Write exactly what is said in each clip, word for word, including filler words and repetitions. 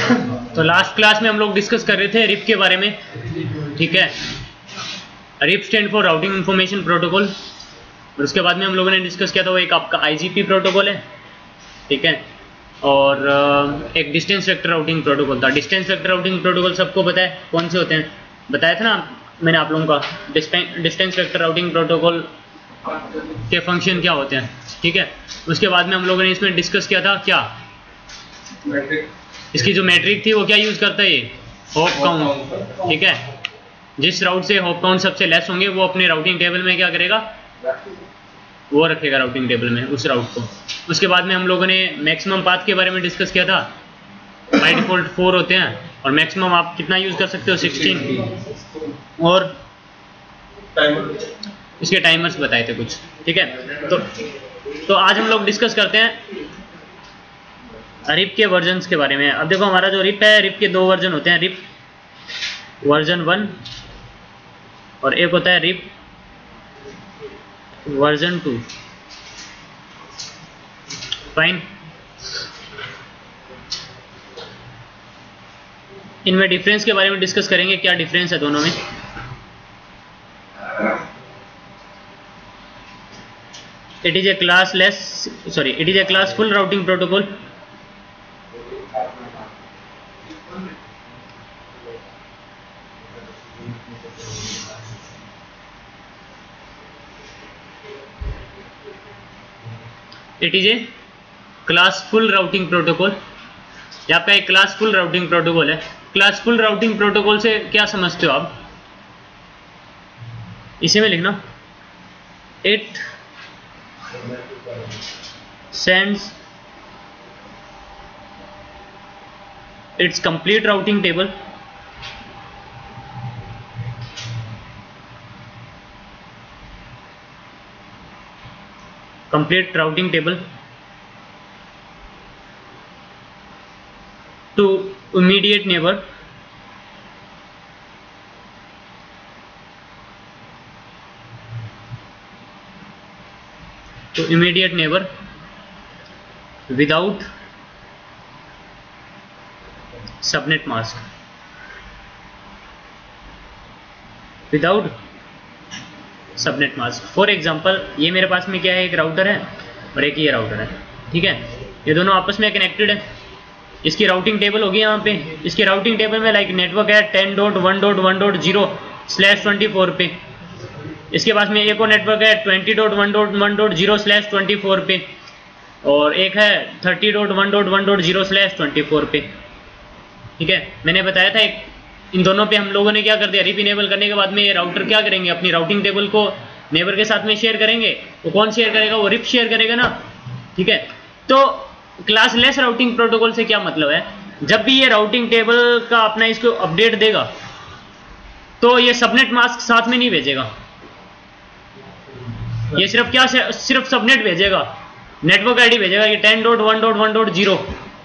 तो last class में हम लोग डिस्कस कर रहे थे रिप के बारे में, ठीक है। RIP stand for routing information protocol, और उसके बाद में हम लोगों ने डिस्कस किया था वो एक आपका आईजीपी प्रोटोकॉल है, ठीक है, और एक डिस्टेंस वेक्टर राउटिंग प्रोटोकॉल था। डिस्टेंस वेक्टर राउटिंग प्रोटोकॉल सबको पता है कौन से होते हैं, बताया था ना मैंने आप लोगों का। डिस्टेंस वेक्टर राउटिंग प्रोटोकॉल के फंक्शन क्या होते हैं, ठीक है। उसके बाद में हम लोगों ने इसमें डिस्कस किया था क्या, इसकी जो मैट्रिक थी वो क्या यूज करता है, ये हॉप काउंट, ठीक है। जिस राउट से हॉप काउंट सबसे लेस होंगे वो अपने राउटिंग टेबल में क्या करेगा, वो रखेगा राउटिंग टेबल में उस राउट को। उसके बाद में हम लोगों ने मैक्सिमम पाथ के बारे में डिस्कस किया था। बाय डिफॉल्ट फोर होते हैं और मैक्सिमम आप कितना यूज कर सकते हो, सिक्सटीन, और इसके टाइमर्स बताए थे कुछ, ठीक है। तो तो आज हम लोग डिस्कस करते हैं रिप के वर्जन्स के बारे में। अब देखो हमारा जो रिप है, रिप के दो वर्जन होते हैं, रिप वर्जन वन और एक होता है रिप वर्जन टू। फाइन, इनमें डिफरेंस के बारे में डिस्कस करेंगे, क्या डिफरेंस है दोनों में। It is a classless sorry it is a classful routing protocol it is a classful routing protocol. ये आपका एक क्लास फुल राउटिंग प्रोटोकॉल है। क्लास फुल राउटिंग प्रोटोकॉल से क्या समझते हो आप, इसी में लिखना, it sends its complete routing table complete routing table to immediate neighbor to immediate neighbor without subnet mask, without subnet mask. For example ये मेरे पास में क्या है, एक राउटर है और एक ये राउटर है, ठीक है। ये दोनों आपस में कनेक्टेड है। इसकी राउटिंग टेबल होगी यहाँ पे, इसकी राउटिंग टेबल में लाइक नेटवर्क है ten dot one dot one dot zero slash twenty four पे। इसके पास में एक और नेटवर्क है twenty dot one dot one dot zero slash twenty four पे, और एक है thirty dot one dot one dot zero slash twenty four पे, ठीक है। मैंने बताया था एक इन दोनों पे हम लोगों ने क्या कर दिया, रिप इनेबल करने के बाद में ये राउटर क्या करेंगे, अपनी राउटिंग टेबल को नेबर के साथ में शेयर करेंगे। वो कौन शेयर करेगा, वो रिप शेयर करेगा ना, ठीक है। तो क्लास लेस राउटिंग प्रोटोकॉल से क्या मतलब है, जब भी ये राउटिंग टेबल का अपना इसको अपडेट देगा तो ये सबनेट मास्क साथ में नहीं भेजेगा, ये सिर्फ क्या सिर्फ सबनेट भेजेगा, नेटवर्क आईडी भेजेगा, ये ten dot one dot one dot zero,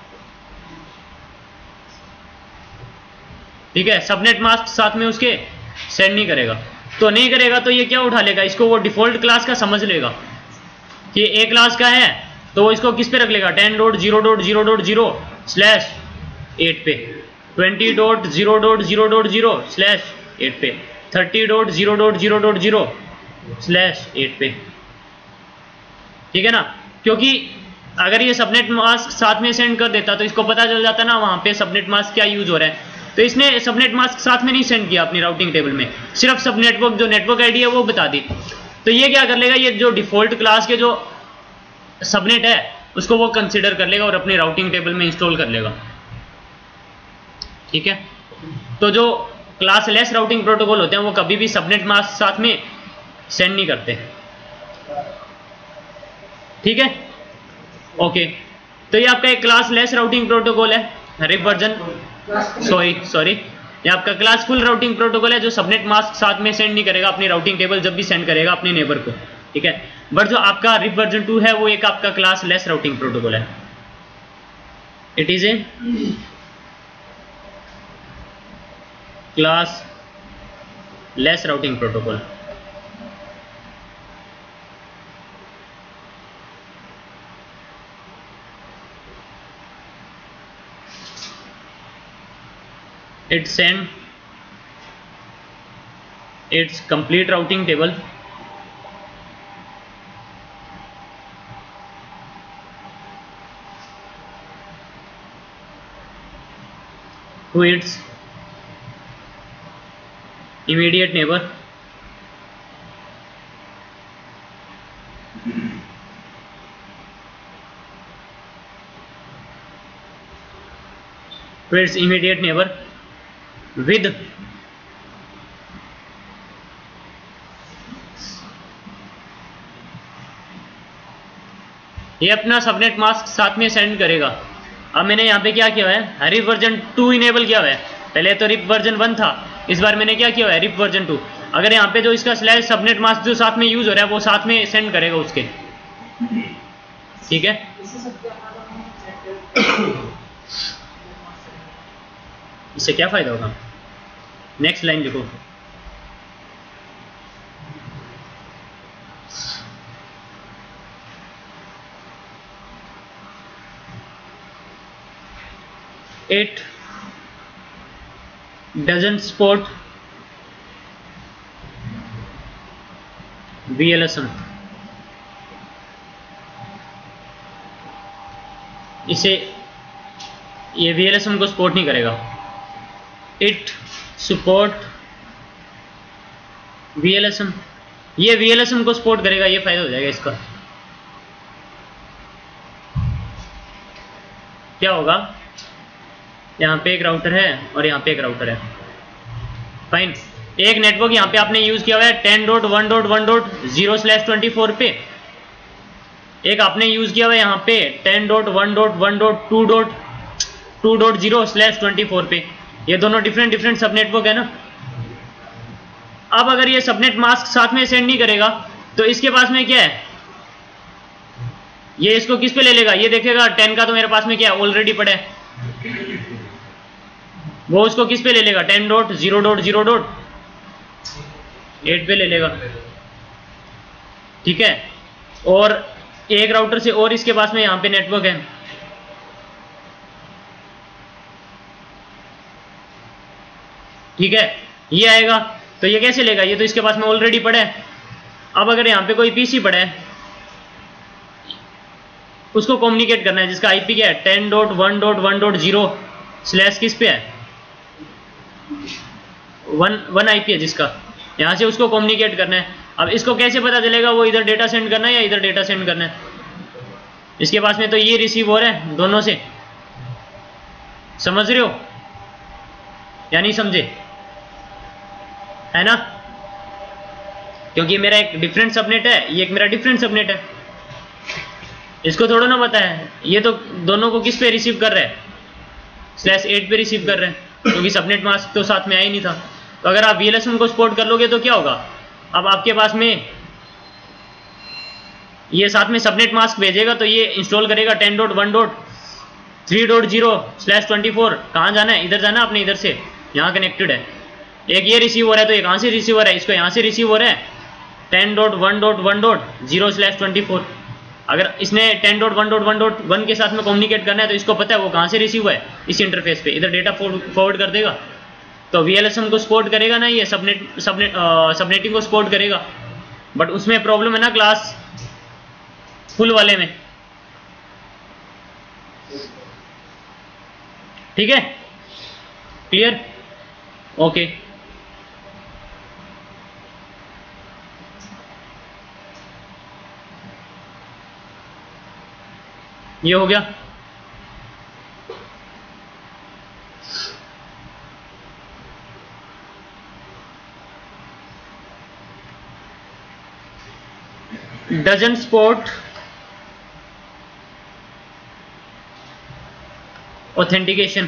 ठीक है। सबनेट मास्क साथ में उसके सेंड नहीं करेगा। तो नहीं करेगा तो ये क्या उठा लेगा, इसको वो डिफॉल्ट क्लास का समझ लेगा कि ए क्लास का है, तो वो इसको किस पे रख लेगा, ten dot zero dot zero dot zero slash eight पे, twenty dot zero dot zero dot zero slash eight पे, thirty dot zero dot zero dot zero slash eight पे, ठीक है ना। क्योंकि अगर ये सबनेट मास्क साथ में सेंड कर देता तो इसको पता चल जाता ना वहां पे सबनेट मास्क क्या यूज हो रहा है। तो इसने सबनेट मास्क साथ में नहीं सेंड किया अपनी राउटिंग टेबल में, सिर्फ सब नेटवर्क जो नेटवर्क आईडी है वो बता दी। तो ये क्या कर लेगा, ये जो डिफॉल्ट क्लास के जो सबनेट है उसको वो कंसीडर कर लेगा और अपनी राउटिंग टेबल में इंस्टॉल कर लेगा, ठीक है। तो जो क्लास लेस राउटिंग प्रोटोकॉल होते हैं वो कभी भी सबनेट मास्क साथ में सेंड नहीं करते, ठीक है, ओके। तो ये आपका एक क्लास लेस राउटिंग प्रोटोकॉल है, रिप वर्जन सॉरी सॉरी ये आपका क्लास फुल राउटिंग प्रोटोकॉल है जो सबनेट मास्क साथ में सेंड नहीं करेगा अपनी राउटिंग टेबल जब भी सेंड करेगा अपने नेबर को, ठीक है। बट जो आपका रिप वर्जन टू है वो एक आपका क्लास लेस राउटिंग प्रोटोकॉल है। It is a classless routing protocol. it send its complete routing table to its immediate neighbor to its immediate neighbor with ये अपना सबनेट मास्क साथ में send करेगा। अब मैंने यहाँ पे क्या किया है, रिप वर्जन टू इनेबल किया हुआ है। पहले तो रिप वर्जन वन था, इस बार मैंने क्या किया हुआ है, रिप वर्जन टू। अगर यहाँ पे जो इसका स्लैश सबनेट मास्क जो साथ में यूज हो रहा है वो साथ में सेंड करेगा उसके, ठीक है। इससे क्या फायदा होगा, नेक्स्ट लाइन देखो, it doesn't support V L S M। इसे ये V L S M को सपोर्ट नहीं करेगा। It support V L S M, ये V L S M को सपोर्ट करेगा, ये फायदा हो जाएगा इसका। क्या होगा, यहाँ पे एक राउटर है और यहाँ पे एक राउटर है, फाइन। एक नेटवर्क यहाँ पे आपने यूज किया हुआ है ten dot one dot one dot zero slash twenty four पे, एक आपने यूज किया हुआ है यहाँ पे ten dot one dot one dot two dot two dot zero slash twenty four पे। ये दोनों डिफरेंट डिफरेंट सब नेटवर्क है ना। अब अगर ये सबनेट मास्क साथ में सेंड नहीं करेगा तो इसके पास में क्या है, ये इसको किस पे ले लेगा, ये देखेगा टेन का तो मेरे पास में क्या है, ऑलरेडी पड़ा है, वो उसको किस पे ले लेगा, ten dot zero dot zero dot eight पे ले लेगा, ठीक है। और एक राउटर से और इसके पास में यहाँ पे नेटवर्क है, ठीक है। ये आएगा तो ये कैसे लेगा, ये तो इसके पास में ऑलरेडी पड़ा है। अब अगर यहाँ पे कोई पीसी पड़ा है, उसको कम्युनिकेट करना है, जिसका आईपी क्या है, ten dot one dot one dot zero slash किस पे है, वन वन आईपी है जिसका, यहाँ से उसको कम्युनिकेट करना है। अब इसको कैसे पता चलेगा वो इधर डेटा सेंड करना है या इधर डेटा सेंड करना है, इसके पास में तो ये रिसीव हो रहा है दोनों से, समझ रहे हो या नहीं समझे, है ना। क्योंकि मेरा एक डिफरेंट सबनेट है, ये एक मेरा डिफरेंट सबनेट है, इसको थोड़ा ना पता है, ये तो दोनों को किस पे रिसीव कर रहा है, स्लैश एट पे रिसीव कर रहे हैं, क्योंकि सबनेट मास्क तो साथ में आया ही नहीं था। तो अगर आप V L S M को सपोर्ट कर लोगे तो क्या होगा, अब आपके पास में ये साथ में सबनेट मास्क भेजेगा तो ये इंस्टॉल करेगा ten dot one dot three dot zero slash twenty four. कहाँ जाना है, इधर जाना अपने, इधर से यहाँ कनेक्टेड है। एक ये रिसीव हो रहा है तो ये कहाँ से रिसीव हो रहा है, इसको यहाँ से रिसीव हो रहा है ten dot one dot one dot zero slash twenty four. अगर इसने ten dot one dot one dot one के साथ में कम्युनिकेट करना है तो इसको पता है वो कहाँ से रिसीव हुआ है, इस इंटरफेस पे, इधर डेटा फॉरवर्ड कर देगा। तो V L S M को सपोर्ट करेगा ना, ये सबनेट सबनेट सबनेटिंग को सपोर्ट करेगा, बट उसमें प्रॉब्लम है ना क्लास फुल वाले में, ठीक है, क्लियर, ओके। ये हो गया। doesn't support authentication,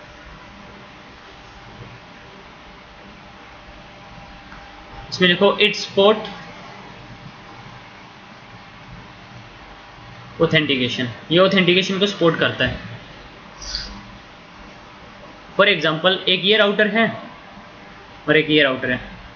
इसमें लिखो it support authentication, ये authentication को सपोर्ट करता है। फॉर एग्जांपल एक ये राउटर है और एक ये राउटर है,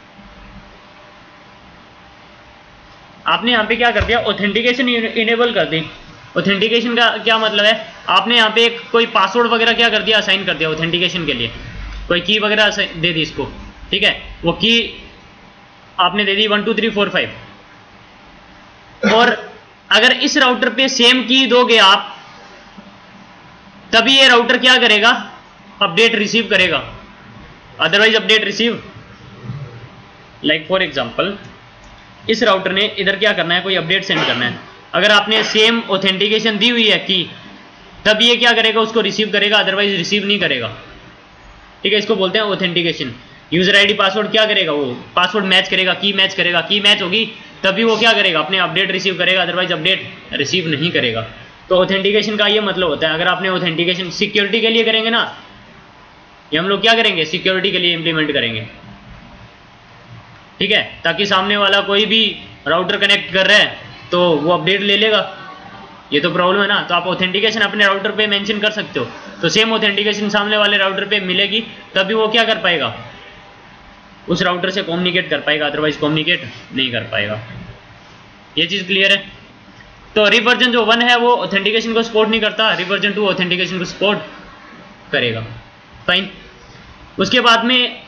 आपने यहाँ पे क्या कर दिया, ऑथेंटिकेशन इनेबल कर दी। ऑथेंटिकेशन का क्या मतलब है, आपने यहाँ पे एक कोई पासवर्ड वगैरह क्या कर दिया, असाइन कर दिया ऑथेंटिकेशन के लिए। कोई की वगैरह दे दी इसको, ठीक है, वो की आपने दे दी one two three four five, और अगर इस राउटर पे सेम की दोगे आप, तभी ये राउटर क्या करेगा, अपडेट रिसीव करेगा, otherwise update receive. Like for example इस राउटर ने इधर क्या करना है, कोई अपडेट सेंड करना है, अगर आपने सेम ऑथेंटिकेशन दी हुई है की, तब ये क्या करेगा, उसको रिसीव करेगा, अदरवाइज रिसीव नहीं करेगा, ठीक है। इसको बोलते हैं ऑथेंटिकेशन। यूजर आईडी पासवर्ड क्या करेगा, वो पासवर्ड मैच करेगा, की मैच करेगा, की मैच होगी तभी वो क्या करेगा, अपने अपडेट रिसीव करेगा, अदरवाइज अपडेट रिसीव नहीं करेगा। तो ऑथेंटिकेशन का ये मतलब होता है, अगर आपने ऑथेंटिकेशन सिक्योरिटी के लिए करेंगे ना, ये हम लोग क्या करेंगे, सिक्योरिटी के लिए इंप्लीमेंट करेंगे, ठीक है, ताकि सामने वाला कोई भी राउटर कनेक्ट कर रहा है तो वो अपडेट ले लेगा। ये तो प्रॉब्लम है ना, तो आप ऑथेंटिकेशन अपने राउटर पे मेंशन कर सकते हो, तो सेम ऑथेंटिकेशन सामने वाले राउटर पे मिलेगी, तभी वो क्या कर पाएगा, उस राउटर से कम्युनिकेट कर पाएगा, अदरवाइज कम्युनिकेट नहीं कर पाएगा। ये चीज़ क्लियर है। तो रिवर्जन जो वन है वो ऑथेंटिकेशन को सपोर्ट नहीं करता, रिवर्जन टू ऑथेंटिकेशन को सपोर्ट करेगा। फाइन। उसके बाद में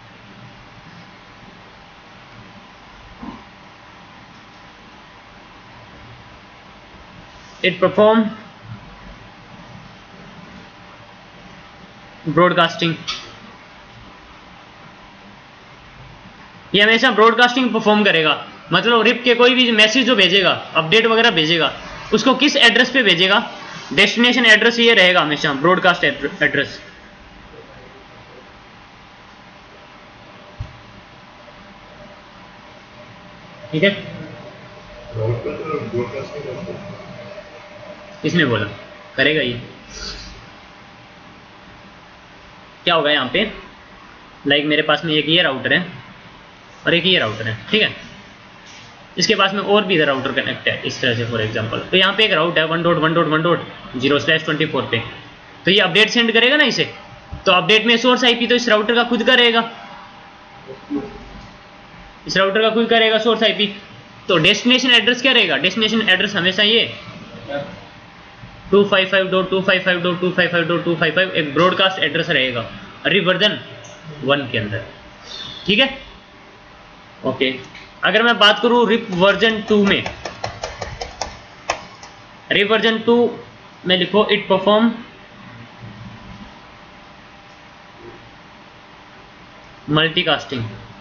इट परफॉर्म ब्रॉडकास्टिंग, ये हमेशा ब्रॉडकास्टिंग परफॉर्म करेगा, मतलब रिप के कोई भी मैसेज जो भेजेगा, अपडेट वगैरह भेजेगा, उसको किस एड्रेस पे भेजेगा, डेस्टिनेशन एड्रेस ये रहेगा हमेशा, ब्रॉडकास्ट एड्रेस। ठीक है, किसने बोला करेगा ये, क्या होगा यहाँ पे, लाइक मेरे पास में एक ये राउटर है और एक ये राउटर है, ठीक है, इसके पास में और भी इधर राउटर कनेक्ट है इस तरह से फॉर एग्जांपल, तो यहाँ पे एक राउट है one dot one dot one dot zero slash twenty four पे, तो ये अपडेट सेंड करेगा ना इसे, तो अपडेट में सोर्स आईपी तो इस राउटर का खुद का रहेगा, इस राउटर का खुद का रहेगा सोर्स आईपी। तो डेस्टिनेशन एड्रेस क्या रहेगा, डेस्टिनेशन एड्रेस हमेशा ये two five five dot two five five dot two five five dot two five five एक ब्रॉडकास्ट एड्रेस रहेगा रिप वर्जन वन के अंदर, ठीक है। ओके, अगर मैं बात करूं रिप वर्जन टू में, रिप वर्जन टू में लिखो इट परफॉर्म मल्टीकास्टिंग।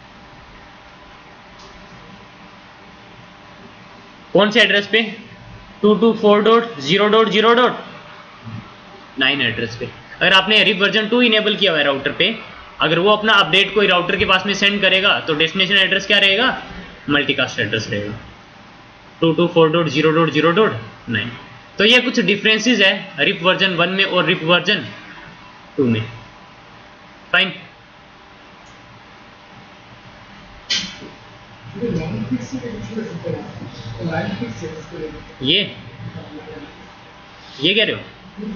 कौन से एड्रेस पे, two two four dot zero dot zero dot nine address पे। अगर आपने रिप वर्जन टू इनेबल किया हुआ है राउटर पे, अगर वो अपना अपडेट कोई राउटर के पास में सेंड करेगा तो डेस्टिनेशन एड्रेस क्या रहेगा, मल्टीकास्ट एड्रेस रहेगा two two four dot zero dot zero dot nine. तो ये कुछ डिफरेंसेस है रिप वर्जन वन में और रिप वर्जन टू में। फाइन। ये ये कह रहे हो,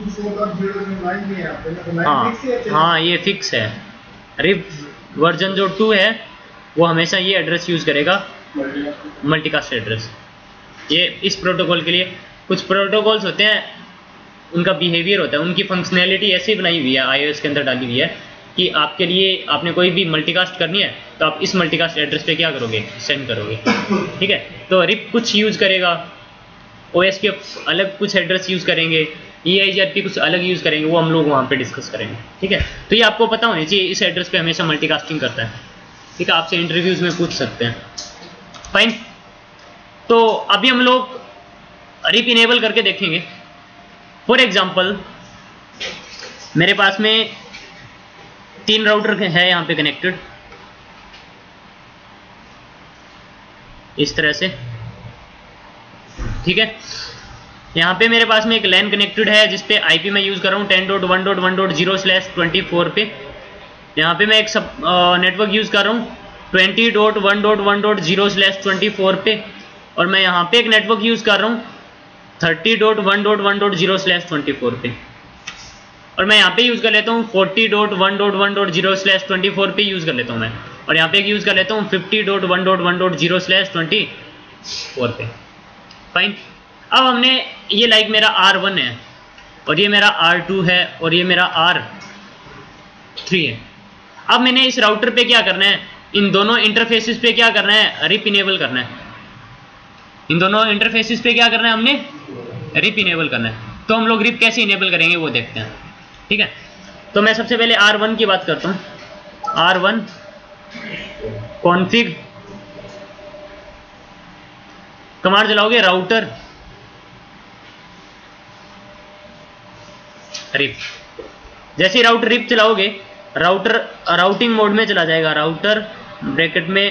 हाँ हाँ ये फिक्स है। रिप वर्जन जो टू है वो हमेशा ये एड्रेस यूज करेगा, मल्टीकास्ट एड्रेस। ये इस प्रोटोकॉल के लिए कुछ प्रोटोकॉल्स होते हैं, उनका बिहेवियर होता है, उनकी फंक्शनैलिटी ऐसी बनाई हुई है आईओएस के अंदर डाली हुई है कि आपके लिए आपने कोई भी मल्टीकास्ट करनी है तो आप इस मल्टीकास्ट एड्रेस पे क्या करोगे, सेंड करोगे, ठीक है। तो रिप कुछ यूज करेगा, ओएस के अलग कुछ एड्रेस यूज करेंगे, ईआईजीआरपी कुछ अलग यूज करेंगे, वो हम लोग वहाँ पे डिस्कस करेंगे, ठीक है। तो ये आपको पता होना चाहिए, इस एड्रेस पे हमेशा मल्टीकास्टिंग करता है, ठीक है, आपसे इंटरव्यूज में पूछ सकते हैं। फाइन। तो अभी हम लोग रिप इनेबल करके देखेंगे। फॉर एग्जाम्पल मेरे पास में तीन राउटर है यहाँ पे कनेक्टेड इस तरह से, ठीक है। यहाँ पे मेरे पास में एक लैन कनेक्टेड है जिसपे आईपी मैं यूज कर रहा हूँ ten dot one dot one dot zero slash twenty four पे। यहाँ पे मैं एक सब नेटवर्क यूज कर रहा हूँ twenty dot one dot one dot zero slash twenty four पे, और मैं यहाँ पे एक नेटवर्क यूज कर रहा हूँ thirty dot one dot one dot zero slash twenty four पे, और मैं यहाँ पे यूज कर लेता हूँ forty dot one dot one dot zero slash twenty four पे यूज कर लेता हूँ मैं, और यहाँ पे एक यूज कर लेता हूँ fifty dot one dot one dot zero slash twenty four पे। फाइन। अब हमने ये लाइक मेरा आर वन है और ये मेरा आर टू है और ये मेरा आर थ्री है, अब मैंने इस राउटर पे क्या करना है, इन दोनों इंटरफेसेस पे क्या करना है, रिप इनेबल करना है। इन दोनों इंटरफेसेस पे क्या करना है हमने, रिप इनेबल करना है। तो हम लोग रिप कैसे इनेबल करेंगे वो देखते हैं, ठीक है। तो मैं सबसे पहले आर वन की बात करता हूं। आर वन कॉन्फ़िग कमांड चलाओगे राउटर रिप। जैसे ही राउटर रिप चलाओगे, राउटर राउटिंग मोड में चला जाएगा। राउटर ब्रैकेट में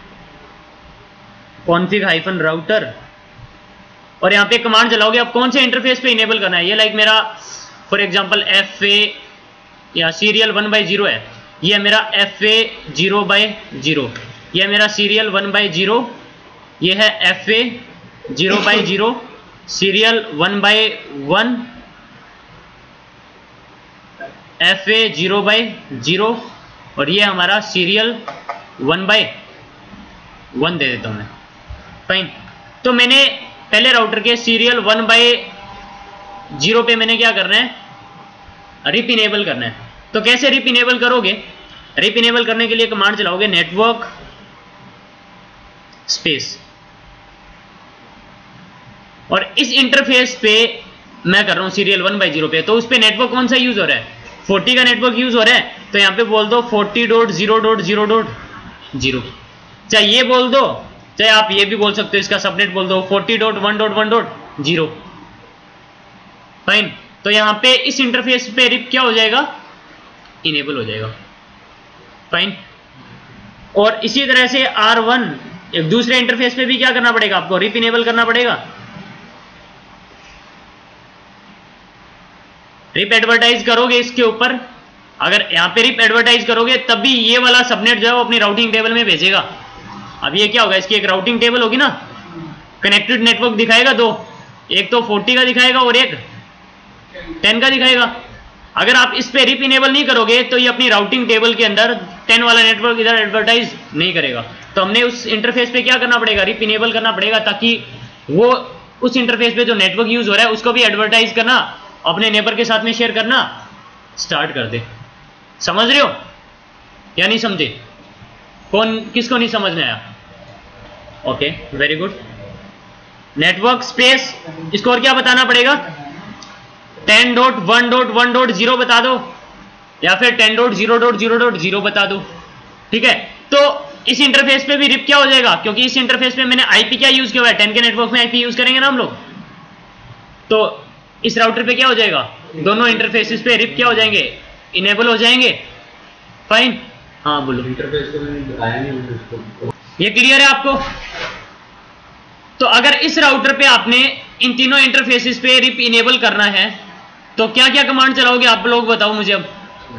कॉन्फ़िग हाइफन राउटर, और यहाँ पे कमांड चलाओगे। अब कौन से इंटरफेस पे इनेबल करना है, ये लाइक मेरा फॉर एग्जांपल एफ ए या सीरियल वन बाई जीरो है, ये मेरा F A zero by zero, ये मेरा सीरियल वन बाई जीरो, ये है F A zero by zero, serial one by one, F A zero by zero, और ये हमारा सीरियल वन बाई वन दे देता हूं मैं। फाइन। तो मैंने पहले राउटर के सीरियल वन बाई जीरो पे मैंने क्या करना है, रिप इनेबल करना है। तो कैसे रिप इनेबल करोगे, रिप इनेबल करने के लिए कमांड चलाओगे नेटवर्क स्पेस, और इस इंटरफेस पे मैं कर रहा हूं सीरियल वन बाई जीरो पे, तो उस पे नेटवर्क कौन सा यूज हो रहा है, फोर्टी का नेटवर्क यूज हो रहा है। तो यहां पे बोल दो forty dot zero dot zero dot zero, चाहे ये बोल दो, चाहे आप ये भी बोल सकते हो, इसका सबनेट बोल दो forty dot one dot one dot zero. Fine. तो यहां पे इस इंटरफेस पे रिप क्या हो जाएगा, इनेबल हो जाएगा। फाइन। और इसी तरह से आर वन एक दूसरे इंटरफेस पे भी क्या करना पड़ेगा, आपको रिप इनेबल करना पड़ेगा। रिप एडवर्टाइज करोगे इसके ऊपर, अगर यहां पे रिप एडवर्टाइज करोगे तब भी ये वाला सबनेट जो है वो अपनी राउटिंग टेबल में भेजेगा। अब ये क्या होगा, इसकी एक राउटिंग टेबल होगी ना, कनेक्टेड नेटवर्क दिखाएगा दो, एक तो फोर्टी का दिखाएगा और एक टेन का दिखाएगा। अगर आप इस पे रिप इनेबल नहीं करोगे तो ये अपनी राउटिंग टेबल के अंदर टेन वाला नेटवर्क इधर एडवर्टाइज नहीं करेगा। तो हमने उस इंटरफेस पे क्या करना पड़ेगा, रिप इनेबल करना पड़ेगा, ताकि वो उस इंटरफेस पे जो नेटवर्क यूज हो रहा है उसको भी एडवर्टाइज करना, अपने नेबर के साथ में शेयर करना स्टार्ट कर दे। समझ रहे हो या नहीं समझे, कौन किसको नहीं समझ में आया? Okay, very good. Network space, इसको और क्या बताना पड़ेगा, ten dot one dot one dot zero बता दो, या फिर ten dot zero dot zero dot zero बता दो। ठीक है, तो इस इंटरफेस पे भी रिप क्या हो जाएगा, क्योंकि इस इंटरफेस पे मैंने आईपी क्या यूज किया हुआ है, टेन के नेटवर्क में आईपी यूज करेंगे ना हम लोग, तो इस राउटर पे क्या हो जाएगा, दोनों इंटरफेसेस पे रिप क्या हो जाएंगे, इनेबल हो जाएंगे। फाइन। हाँ बोलो। इंटरफेस को मैंने बताया नहीं उसको, ये क्लियर है आपको? तो अगर इस राउटर पे आपने इन तीनों इंटरफेसेस पे रिप इनेबल करना है तो क्या क्या कमांड चलाओगे आप लोग बताओ मुझे। अब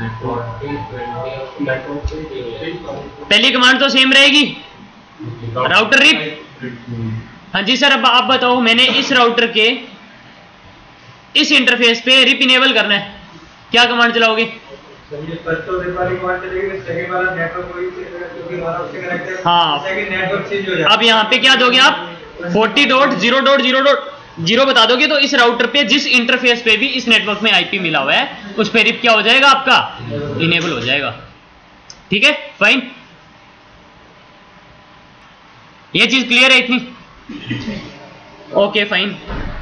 पहली कमांड तो सेम रहेगी, राउटर रिप। हाँ जी सर, अब आप बताओ, मैंने इस राउटर के इस इंटरफेस पे रिप इनेबल करना है, क्या कमांड चलाओगे? हाँ, अब यहाँ पे क्या दोगे आप, forty dot zero dot zero dot zero बता दोगे, तो इस राउटर पे जिस इंटरफेस पे भी इस नेटवर्क में आईपी मिला हुआ है उस पे रिप क्या हो जाएगा, आपका इनेबल हो जाएगा। ठीक है, फाइन। ये चीज क्लियर है इतनी? Okay fine.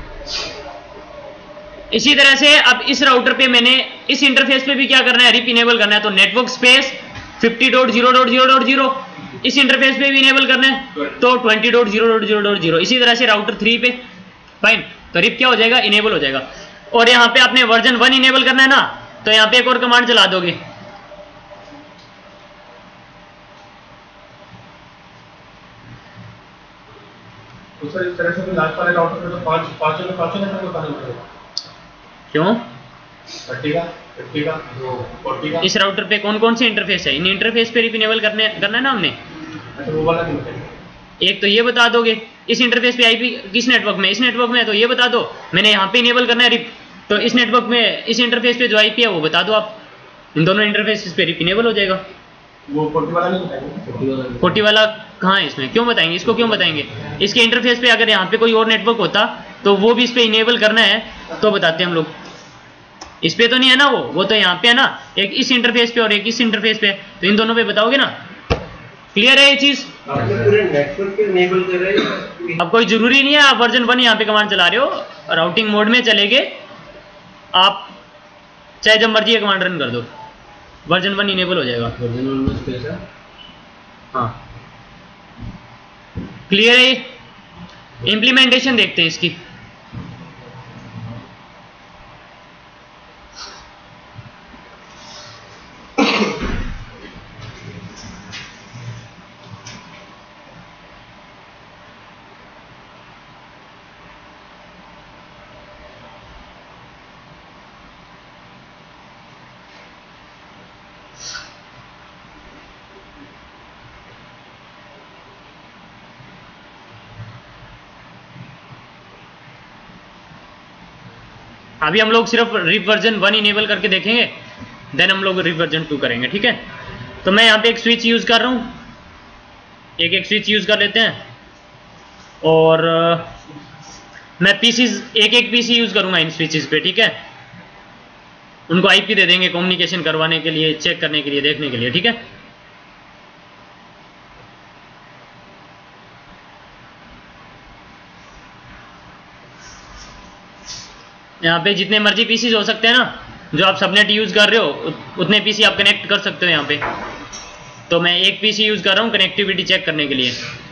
इसी तरह से अब इस राउटर पे मैंने इस इंटरफेस पे भी क्या करना है, रिप इनेबल करना है, तो network space fifty dot zero dot zero dot zero, इस इंटरफेस पे भी इनेबल करना है तो twenty dot zero dot zero dot zero. इसी तरह से राउटर थ्री पे, फाइन, तो रिप क्या हो जाएगा, इनेबल हो जाएगा। और यहाँ पे आपने वर्जन वन इनेबल करना है ना, तो यहाँ पे एक और कमांड चला दोगे, तो सर इस तरह से लास्ट वाले राउटर पे तो पांच पांचों में पांचों नेटवर्क बताने पड़ेगा। क्यों? थर्टी का, फिफ्टी का, फोर्टी का। इस राउटर पे कौन कौन से इंटरफेस है, इन इंटरफेस पे रिप इनेबल करने करना है ना हमने। अच्छा, वो वाला नहीं बताएंगे। एक तो ये बता दोगे इस इंटरफेस पे आईपी किस नेटवर्क में, इस नेटवर्क में, तो ये बता दो मैंने यहाँ पे इनेबल करना है रिप, तो इस नेटवर्क में इस इंटरफेस पे जो आईपी है वो बता दो आप, इन दोनों इंटरफेस पे रिप इनेबल हो जाएगा। वो फोर्टी वाला नहीं बताएंगे। फोर्टी वाला कहाँ है इसमें, क्यों बताएंगे, इसको क्यों बताएंगे? इसके इंटरफेस पे अगर यहाँ पे कोई और नेटवर्क होता तो वो भी इस पे इनेबल करना है तो बताते हैं हम लोग। इस पे तो नहीं है ना, वो वो तो यहाँ पे है ना, एक इस इंटरफेस पे और एक इस इंटरफेस पे, तो इन दोनों पे बताओगे ना। क्लियर है ये चीज? पूरे नेटवर्क पे इनेबल कर रहे हैं। अब कोई जरूरी नहीं है आप वर्जन वन यहाँ पे कमांड चला रहे हो, राउटिंग मोड में चलेगे आप, चाहे जब मर्जी ये कमांड रन कर दो, वर्जन वन इनेबल हो जाएगा। वर्जन वन में स्पेस है। हाँ क्लियर है? इम्प्लीमेंटेशन देखते हैं इसकी। अभी हम लोग सिर्फ रिप वर्जन वन इनेबल करके देखेंगे, देन हम लोग रिप वर्जन टू करेंगे, ठीक है। तो मैं यहाँ पे एक स्विच यूज कर रहा हूँ, एक एक स्विच यूज कर लेते हैं, और मैं पीसीज एक एक पीसी यूज करूंगा इन स्विचेस पे, ठीक है। उनको आईपी दे देंगे कम्युनिकेशन करवाने के लिए, चेक करने के लिए, देखने के लिए, ठीक है। यहाँ पे जितने मर्जी पीसीज हो सकते हैं ना, जो आप सबनेट यूज कर रहे हो उतने पीसी आप कनेक्ट कर सकते हो यहाँ पे। तो मैं एक पीसी यूज कर रहा हूँ कनेक्टिविटी चेक करने के लिए।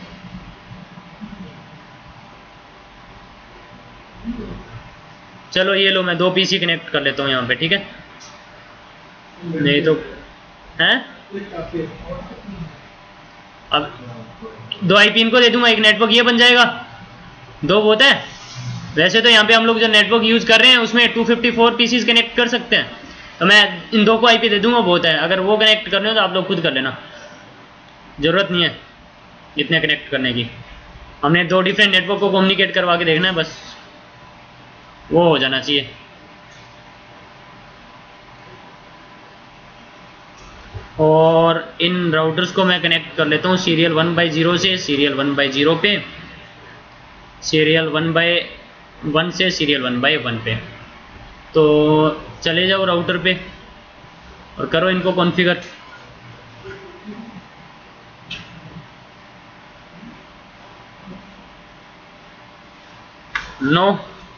चलो ये लो, मैं दो पीसी कनेक्ट कर लेता हूँ यहाँ पे, ठीक है। नहीं तो हैं, अब दो आईपी इनको दे दूंगा, एक नेटवर्क ये बन जाएगा, दो बहुत है। वैसे तो यहाँ पे हम लोग जो नेटवर्क यूज कर रहे हैं उसमें two fifty four PCs connect कर सकते हैं, तो मैं इन दो को आईपी दे दूंगा, बहुत है। अगर वो कनेक्ट करने हो तो आप लोग खुद कर लेना, जरूरत नहीं है इतने कनेक्ट करने की। हमने दो डिफरेंट नेटवर्क को कम्युनिकेट करवा के देखना है, बस वो हो जाना चाहिए। और इन राउटर्स को मैं कनेक्ट कर लेता हूँ सीरियल वन बाई जीरो से सीरियल वन बाई जीरो पे, सीरियल वन बाई वन से सीरियल वन बाई वन पे। तो चले जाओ राउटर पे और करो इनको configure. No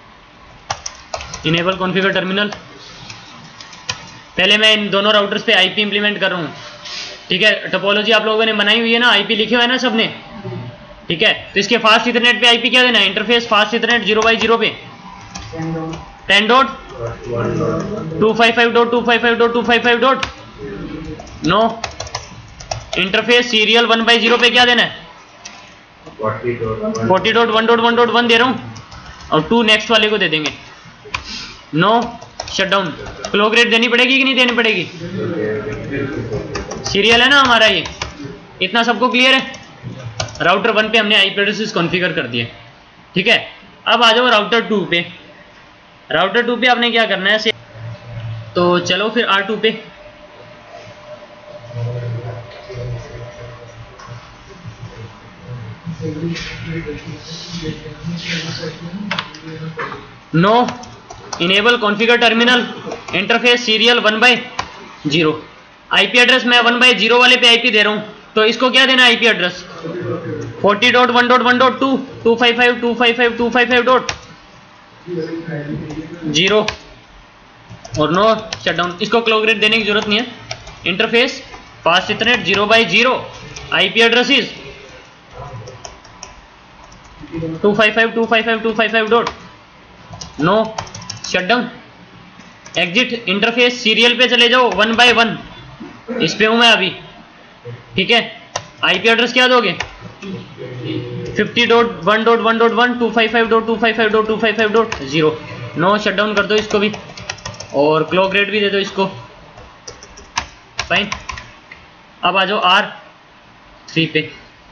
enable configure terminal. पहले मैं इन दोनों राउटर्स पे आईपी इंप्लीमेंट कर रहा हूँ, ठीक है। टोपोलॉजी आप लोगों ने बनाई हुई है ना, आईपी लिखे हुए है ना सबने, ठीक है। तो इसके फास्ट इथरनेट पे आईपी क्या देना है, interface fast ethernet zero by zero पे ten dot two five five dot two five five dot two five five dot no. Interface serial one by zero पे क्या देना है, forty dot one dot one dot one दे रहा हूँ, और to next वाले को दे देंगे। No shutdown. क्लॉक रेट देनी पड़ेगी कि नहीं देनी पड़ेगी, सीरियल है ना हमारा ये, इतना सबको क्लियर है। राउटर वन पे हमने आईपी एड्रेसेस कॉन्फ़िगर कर दिए, ठीक है। अब आ जाओ राउटर टू पे। राउटर टू पे आपने क्या करना है, तो चलो फिर आर टू पे। No enable configure terminal interface serial one by zero. IP address मैं वन बाई जीरो वाले पे आईपी दे रहा हूँ, तो इसको क्या देना है IP address forty dot one dot one dot two two five five two five five two five five dot zero और नो शटडाउन। इसको क्लॉक रेट देने की जरूरत नहीं है। Interface fast ethernet zero by zero, IP address is two five five two five five two five five dot no shutdown. Exit interface serial पे चले जाओ वन बाय वन, इस पे हूं मैं अभी, ठीक है। आईपी एड्रेस क्या दोगे fifty dot one dot one dot one two five five dot two five five dot two five five dot zero. No shutdown कर दो इसको भी और क्लॉक रेट भी दे दो इसको, फाइन। अब आ जाओ आर थ्री पे।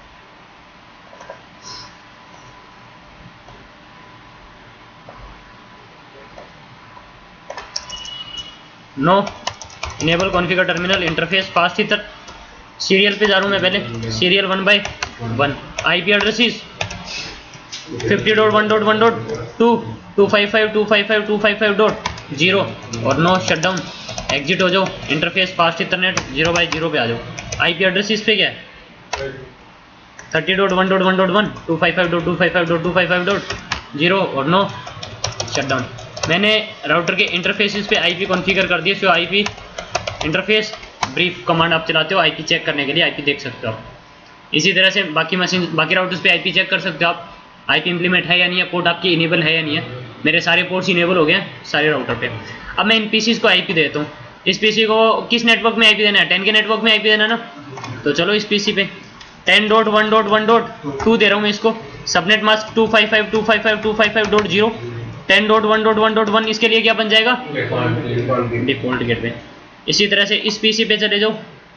No enable configure terminal interface fast ether. Serial पे जा रहा हूँ मैं पहले, serial one by one, IP address is fifty dot one dot one dot two two five five two five five two five five dot zero और no shutdown, exit हो जाओ, interface fast ethernet zero by zero पे आ जाओ। IP address इस पे क्या है thirty dot one dot one dot one two five five dot two five five dot two five five dot zero और नो शटडाउन। मैंने राउटर के इंटरफेसिस पे आईपी कॉन्फ़िगर कर दिए। Show IP interface brief command आप चलाते हो IP check करने के लिए, आईपी देख सकते हो आप। इसी तरह से बाकी मशीन बाकी राउटर्स पे आईपी चेक कर सकते हो आप, आईपी इंप्लीमेंट है या नहीं है, पोर्ट आपकी इनेबल है या नहीं है। मेरे सारे पोर्ट्स इनेबल हो गए हैं सारे राउटर पे। अब मैं इन पीसीज को आईपी देता हूँ। इस पीसी को किस नेटवर्क में आईपी देना है, टेन के नेटवर्क में आईपी देना है ना, तो चलो इस पीसी पे ten dot one dot one dot two दे रहा हूँ मैं इसको, subnet mask two five five two five five two five five dot zero, ten dot one dot one dot one इसके लिए क्या बन जाएगा डिफॉल्ट गेटवे। इसी तरह से इस पीसी पे चले जाओ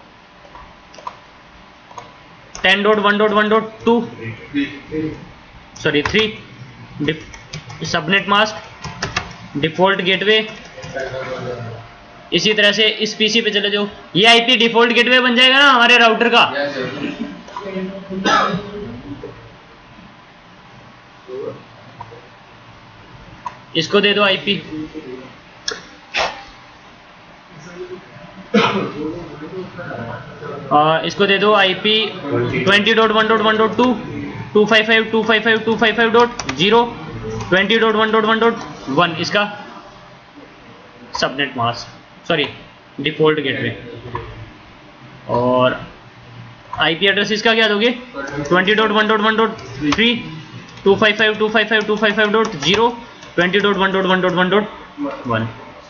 ten dot one dot one dot two sorry three subnet mask default gateway. इसी तरह से इस पीसी पे चले जाओ, ये आईपी डिफॉल्ट गेटवे बन जाएगा ना हमारे राउटर का। इसको दे दो आईपी और इसको दे दो IP twenty dot one dot one dot two two five five two five five two five five dot zero twenty dot one dot one dot one इसका subnet mask sorry default gateway. और IP address इसका क्या दोगे twenty dot one dot one dot three two five five two five five two five five dot zero twenty dot one dot one dot one dot one.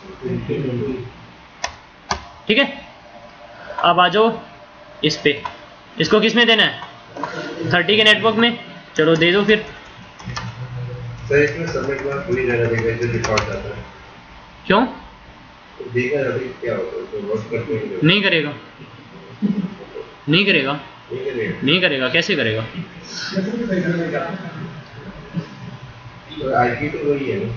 ठीक है, अब आ जाओ इस पे, इसको किस में देना है थर्टी के नेटवर्क में, चलो दे दो फिर। सर इसमें सबनेट मास्क पूरी जगह देगा जो डिफॉल्ट आता है, क्यों देगा अभी क्या होगा तो वर्क करते हैं नहीं करेगा नहीं करेगा नहीं करेगा नहीं करेगा कैसे करेगा तो आईपी तो वही है ना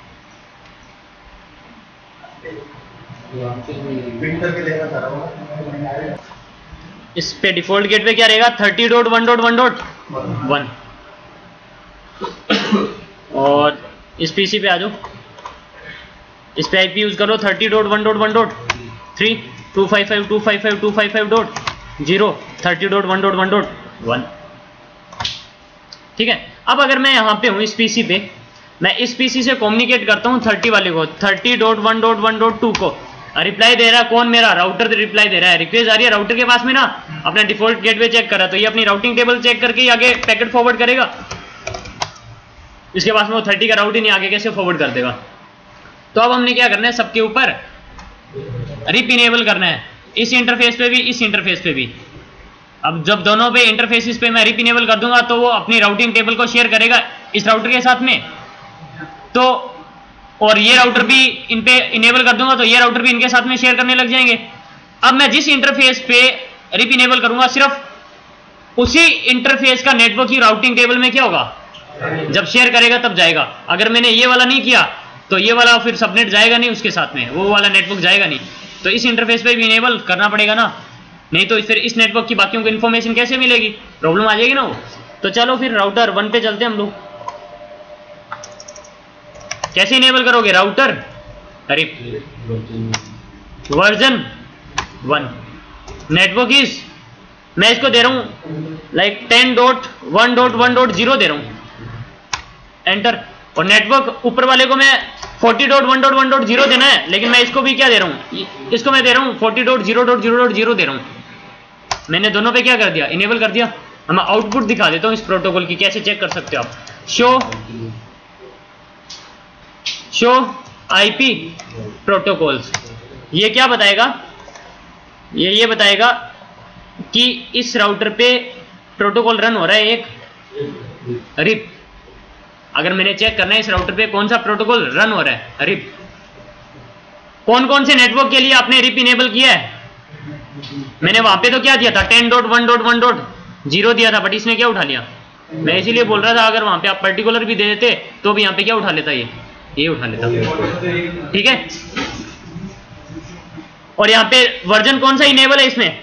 पिन करके लेना सारा। इस पे डिफॉल्ट गेटवे क्या रहेगा thirty dot one dot one dot one. और इस पीसी पे आ जाओ, इस पे आईपी यूज करो thirty dot one dot one dot three two five five two five five two five five dot zero thirty dot one dot one dot one. ठीक है, अब अगर मैं यहाँ पे हूँ इस पीसी पे, मैं इस पीसी से कम्युनिकेट करता हूँ थर्टी वाले को thirty dot one dot one dot two को, रिप्लाई दे रहा है कौन मेरा राउटर रिप्लाई दे रहा है, रिक्वेस्ट आ रही है राउटर के पास में ना, अपना डिफॉल्ट गेटवे चेक करा तो ये अपनी राउटिंग टेबल चेक करके ही आगे पैकेट फॉरवर्ड करेगा। इसके पास में वो थर्टी का राउट ही नहीं, आगे कैसे फॉरवर्ड कर देगा। तो अब हमने क्या करना है सबके ऊपर रिप इनेबल करना है, इस इंटरफेस पे भी इस इंटरफेस पे भी। अब जब दोनों पे इंटरफेसिस पे मैं रिप इनेबल कर दूंगा तो वो अपनी राउटिंग टेबल को शेयर करेगा इस राउटर के साथ में, तो और ये राउटर भी इन पे इनेबल कर दूंगा तो ये राउटर भी इनके साथ में शेयर करने लग जाएंगे। अब मैं जिस इंटरफेस पे रिप इनेबल करूंगा सिर्फ उसी इंटरफेस का नेटवर्क ही राउटिंग टेबल में क्या होगा जब शेयर करेगा तब जाएगा। अगर मैंने ये वाला नहीं किया तो ये वाला फिर सबनेट जाएगा नहीं उसके साथ में, वो वाला नेटवर्क जाएगा नहीं। तो इस इंटरफेस पे भी इनेबल करना पड़ेगा ना, नहीं तो फिर इस नेटवर्क की बाकियों को इन्फॉर्मेशन कैसे मिलेगी, प्रॉब्लम आ जाएगी ना वो। तो चलो फिर राउटर वन पे चलते हैं हम लोग। कैसे इनेबल करोगे router RIP version one network is, मैं इसको दे रहा हूं like ten dot one dot one dot zero दे रहा हूं एंटर। और नेटवर्क ऊपर वाले को मैं forty dot one dot one dot zero देना है, लेकिन मैं इसको भी क्या दे रहा हूं, इसको मैं दे रहा हूं forty dot zero dot zero dot zero दे रहा हूं। मैंने दोनों पे क्या कर दिया इनेबल कर दिया। मैं आउटपुट दिखा देता हूं इस प्रोटोकॉल की, कैसे चेक कर सकते हो आप। शो शो आईपी प्रोटोकॉल्स, ये क्या बताएगा, ये ये बताएगा कि इस राउटर पे प्रोटोकॉल रन हो रहा है एक रिप। अगर मैंने चेक करना है इस राउटर पे कौन सा प्रोटोकॉल रन हो रहा है रिप, कौन कौन से नेटवर्क के लिए आपने रिप इनेबल किया है। मैंने वहां पे तो क्या दिया था ten dot one dot one dot zero दिया था, बट इसने क्या उठा लिया। मैं इसीलिए बोल रहा था अगर वहां पे आप पर्टिकुलर भी दे देते तो भी यहाँ पे क्या उठा लेता, ये ये उठा लेता। ठीक है, और यहाँ पे वर्जन कौन सा इनेबल है इसमें,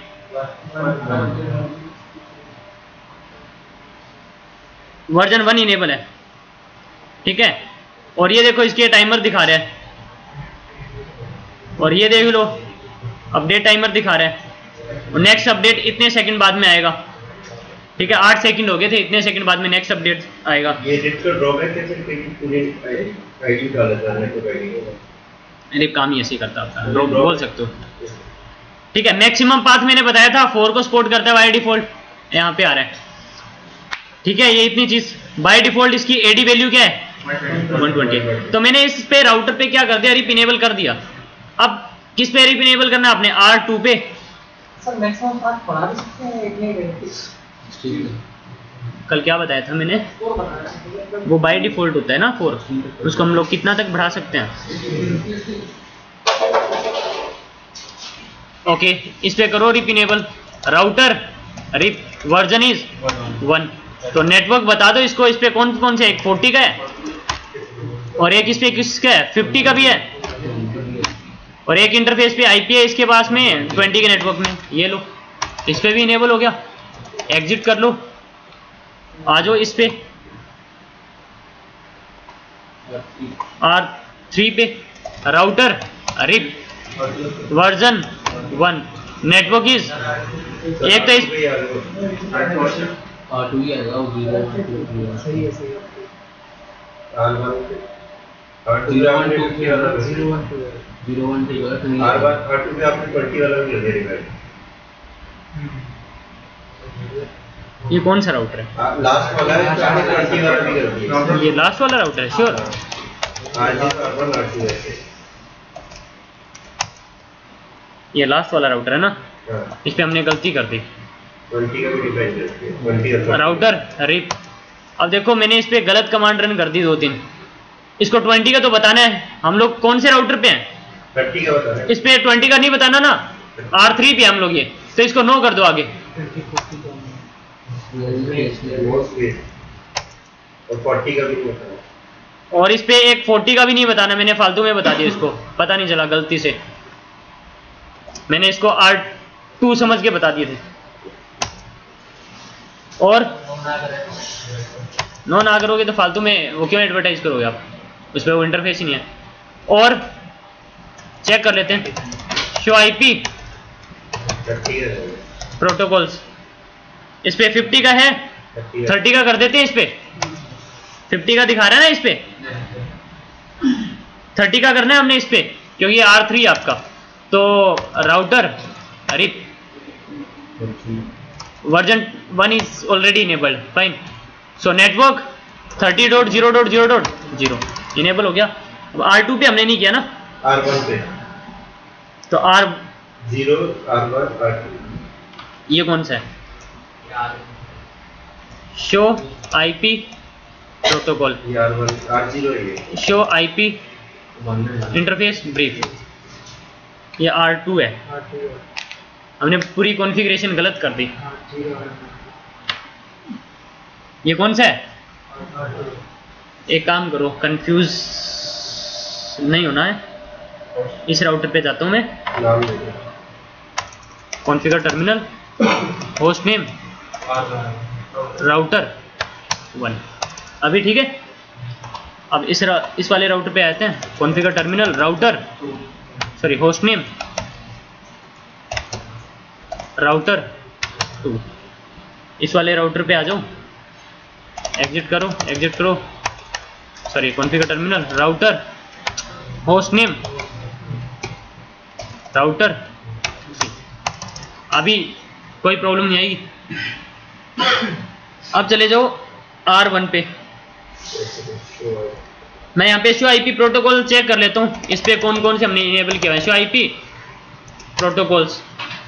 वर्जन वन इनेबल है। ठीक है, और ये देखो इसके टाइमर दिखा रहा है और ये देख लो अपडेट टाइमर दिखा रहा है, और नेक्स्ट अपडेट इतने सेकंड बाद में आएगा। ठीक है, आठ सेकंड हो गए थे, इतने सेकंड बाद में नेक्स्ट अपडेट आएगा। ये रिप का ड्रॉबैक कैसे पूरी आईडी डाला जा रहा है तो आईडी रिप काम ही ऐसे ही करता होता है, बोल सकते हो। ठीक है, मैक्सिमम पाथ मैंने बताया था फोर को सपोर्ट करता है बाय डिफॉल्ट, यहाँ पे आ रहा है। ठीक है, ये इतनी चीज बाय डिफॉल्ट इसकी एडी वैल्यू क्या है वन ट्वेंटी। तो मैंने इस पे राउटर पे क्या कर दिया, रिप इनेबल कर दिया। अब किस पे रिप इनेबल करना है आपने, आर टू पे। सर मैक्सिमम पाथ बढ़ा भी सकते हैं इतने बेनिफिट्स। कल क्या बताया था मैंने, फोर बना सकते हैं वो बाय डिफॉल्ट होता है ना फोर, उसको हम लोग कितना तक बढ़ा सकते हैं। ओके, इस पे करो RIP enable, router RIP version is one. तो नेटवर्क बता दो इसको, इस पे कौन कौन से, एक फोर्टी का है और एक इस पे किसका है, फिफ्टी का भी है, और एक इंटरफेस पे आईपी है इसके पास में ट्वेंटी के नेटवर्क में। ये लो, इस पे भी इनेबल हो गया। एग्जिट कर लो, आ जाओ इस पे आर थ्री पे, router RIP version one, network is एक तो इस और टू ही आएगा, वो जीरो सही है, सही है। R one R two zero one two zero one two zero one two R one R two पे आपने ट्वेंटी वाला भी ले लिया। ये कौन सा राउटर है, लास्ट वाला है, आपने ट्वेंटी वाला भी कर दिया। ये लास्ट वाला राउटर है श्योर। आज आर वन आर टू है, ये लास्ट वाला राउटर है ना, हां इस पे हमने गलती कर दी। ट्वेंटी का भी डिपेंड करती है, ट्वेंटी राउटर रिप, अब देखो मैंने इस पे गलत कमांड रन कर दी दो तीन। इसको ट्वेंटी का तो बताना है, हम लोग कौन से राउटर पे हैं, थर्टी का बता रहे इस पे ट्वेंटी का नहीं बताना ना, आर थ्री पे हम लोग ये, तो इसको नो कर दो आगे। हैं, और फोर्टी का भी नहीं बताना। और इस पे एक फोर्टी का भी नहीं बताना, मैंने फालतू में बता दिया इसको, पता नहीं चला गलती से, मैंने इसको आर टू समझ के बता दिए थे। और नो ना करोगे तो फालतू में वो क्यों एडवर्टाइज करोगे आप, उस पर वो इंटरफेस ही नहीं है। और चेक कर लेते हैं, शो आईपी थर्टी है, प्रोटोकॉल्स, इस पे फिफ्टी का है, थर्टी का कर देते हैं इस पे, फिफ्टी का दिखा रहा है ना इस पे, थर्टी का करना है हमने इस पे, क्योंकि ये आर थ्री आपका। तो router RIP version one is already enabled, fine. So network thirty dot zero dot zero dot zero enable हो गया। अब आर टू पे हमने नहीं किया ना, आर वन पे तो R zero R one R two, ये कौन सा है, शो आईपी प्रोटोकॉल, ये आर वन आर जीरो है, ये शो आईपी इंटरफेस ब्रीफ, ये आर टू है। हमने पूरी कॉन्फ़िगरेशन गलत कर दी। ये कौन सा है, एक काम करो, कंफ्यूज नहीं होना है, इस राउटर पे जाता हूं मैं, नाम दे दो, configure terminal, host name, router one, अभी ठीक है। अब इस रा, इस वाले राउटर पे आते हैं, configure terminal, router sorry host name, router two, इस वाले राउटर पे आ जाओ, एग्जिट करो एग्जिट करो sorry configure terminal, router host name, router. अभी कोई प्रॉब्लम नहीं आएगी। अब चले जाओ आर वन पे, मैं यहाँ पे शो आईपी प्रोटोकॉल चेक कर लेता हूँ, इस पे कौन कौन से हमने इनेबल किया है। शो आईपी प्रोटोकॉल्स,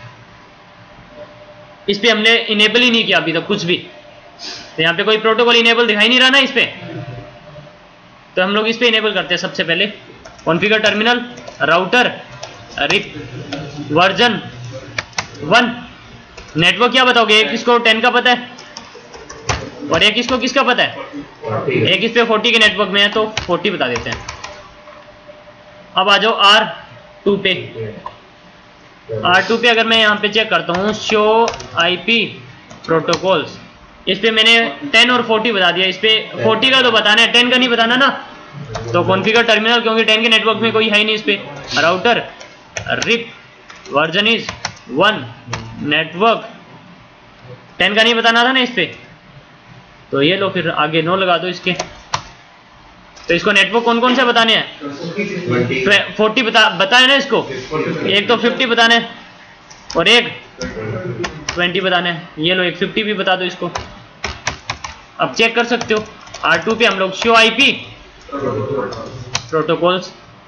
इस पे हमने इनेबल ही नहीं किया अभी तक कुछ भी, तो यहाँ पे कोई प्रोटोकॉल इनेबल दिखाई नहीं रहा ना इस पे, तो हम लोग इस पे इनेबल करते हैं। सबसे पहले configure terminal, router RIP version one, network क्या बताओगे, एक इसको टेन का पता है और एक इसको किसका पता है, एक इस पे फोर्टी के नेटवर्क में है तो फोर्टी बता देते हैं। अब आ जाओ आर टू पे, आर टू पे अगर मैं यहाँ पे चेक करता हूँ, शो आईपी प्रोटोकॉल्स, इस पे मैंने टेन और फोर्टी बता दिया, इस पे फोर्टी का तो बताना है, टेन का नहीं बताना ना। तो कॉन्फ़िगर टर्मिनल, क्योंकि टेन के नेटवर्क में कोई है ही नहीं इस पे, router RIP version is one, network ten का नहीं बताना था ना इस पे, तो ये लो फिर आगे नो लगा दो इसके। तो इसको नेटवर्क कौन कौन से बताने हैं? फोर्टी बता बताए ना इसको, एक तो फिफ्टी बताने और एक ट्वेंटी बताने हैं। ये लो एक फिफ्टी भी बता दो इसको। अब चेक कर सकते हो आर टू पे हम लोग show IP protocols,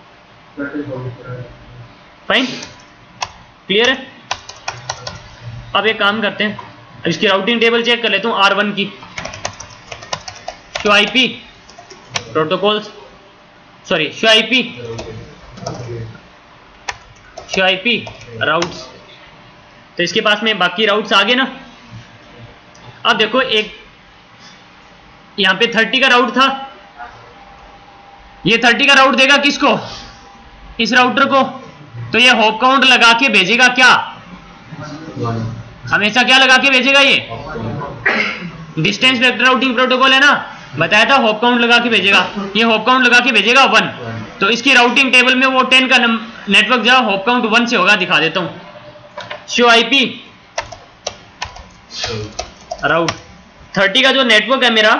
fine, clear है। अब एक काम करते हैं, इसकी राउटिंग टेबल चेक कर लेता हूँ आर वन की। Show IP protocols, sorry show IP show IP routes, तो इसके पास में बाकी राउट्स आ गए ना। अब देखो एक यहां पे थर्टी का राउट था, ये थर्टी का राउट देगा किसको? इस राउटर को। तो ये हॉप काउंट लगा के भेजेगा क्या? हमेशा क्या लगा के भेजेगा? ये डिस्टेंस वेक्टर राउटिंग प्रोटोकॉल है ना, बताया था हॉप काउंट लगा के भेजेगा। ये हॉप काउंट लगा के भेजेगा वन, तो इसकी राउटिंग टेबल में वो टेन का नेटवर्क जो हॉप काउंट वन से होगा, दिखा देता हूं। शो आईपी राउट थर्टी का जो नेटवर्क है मेरा,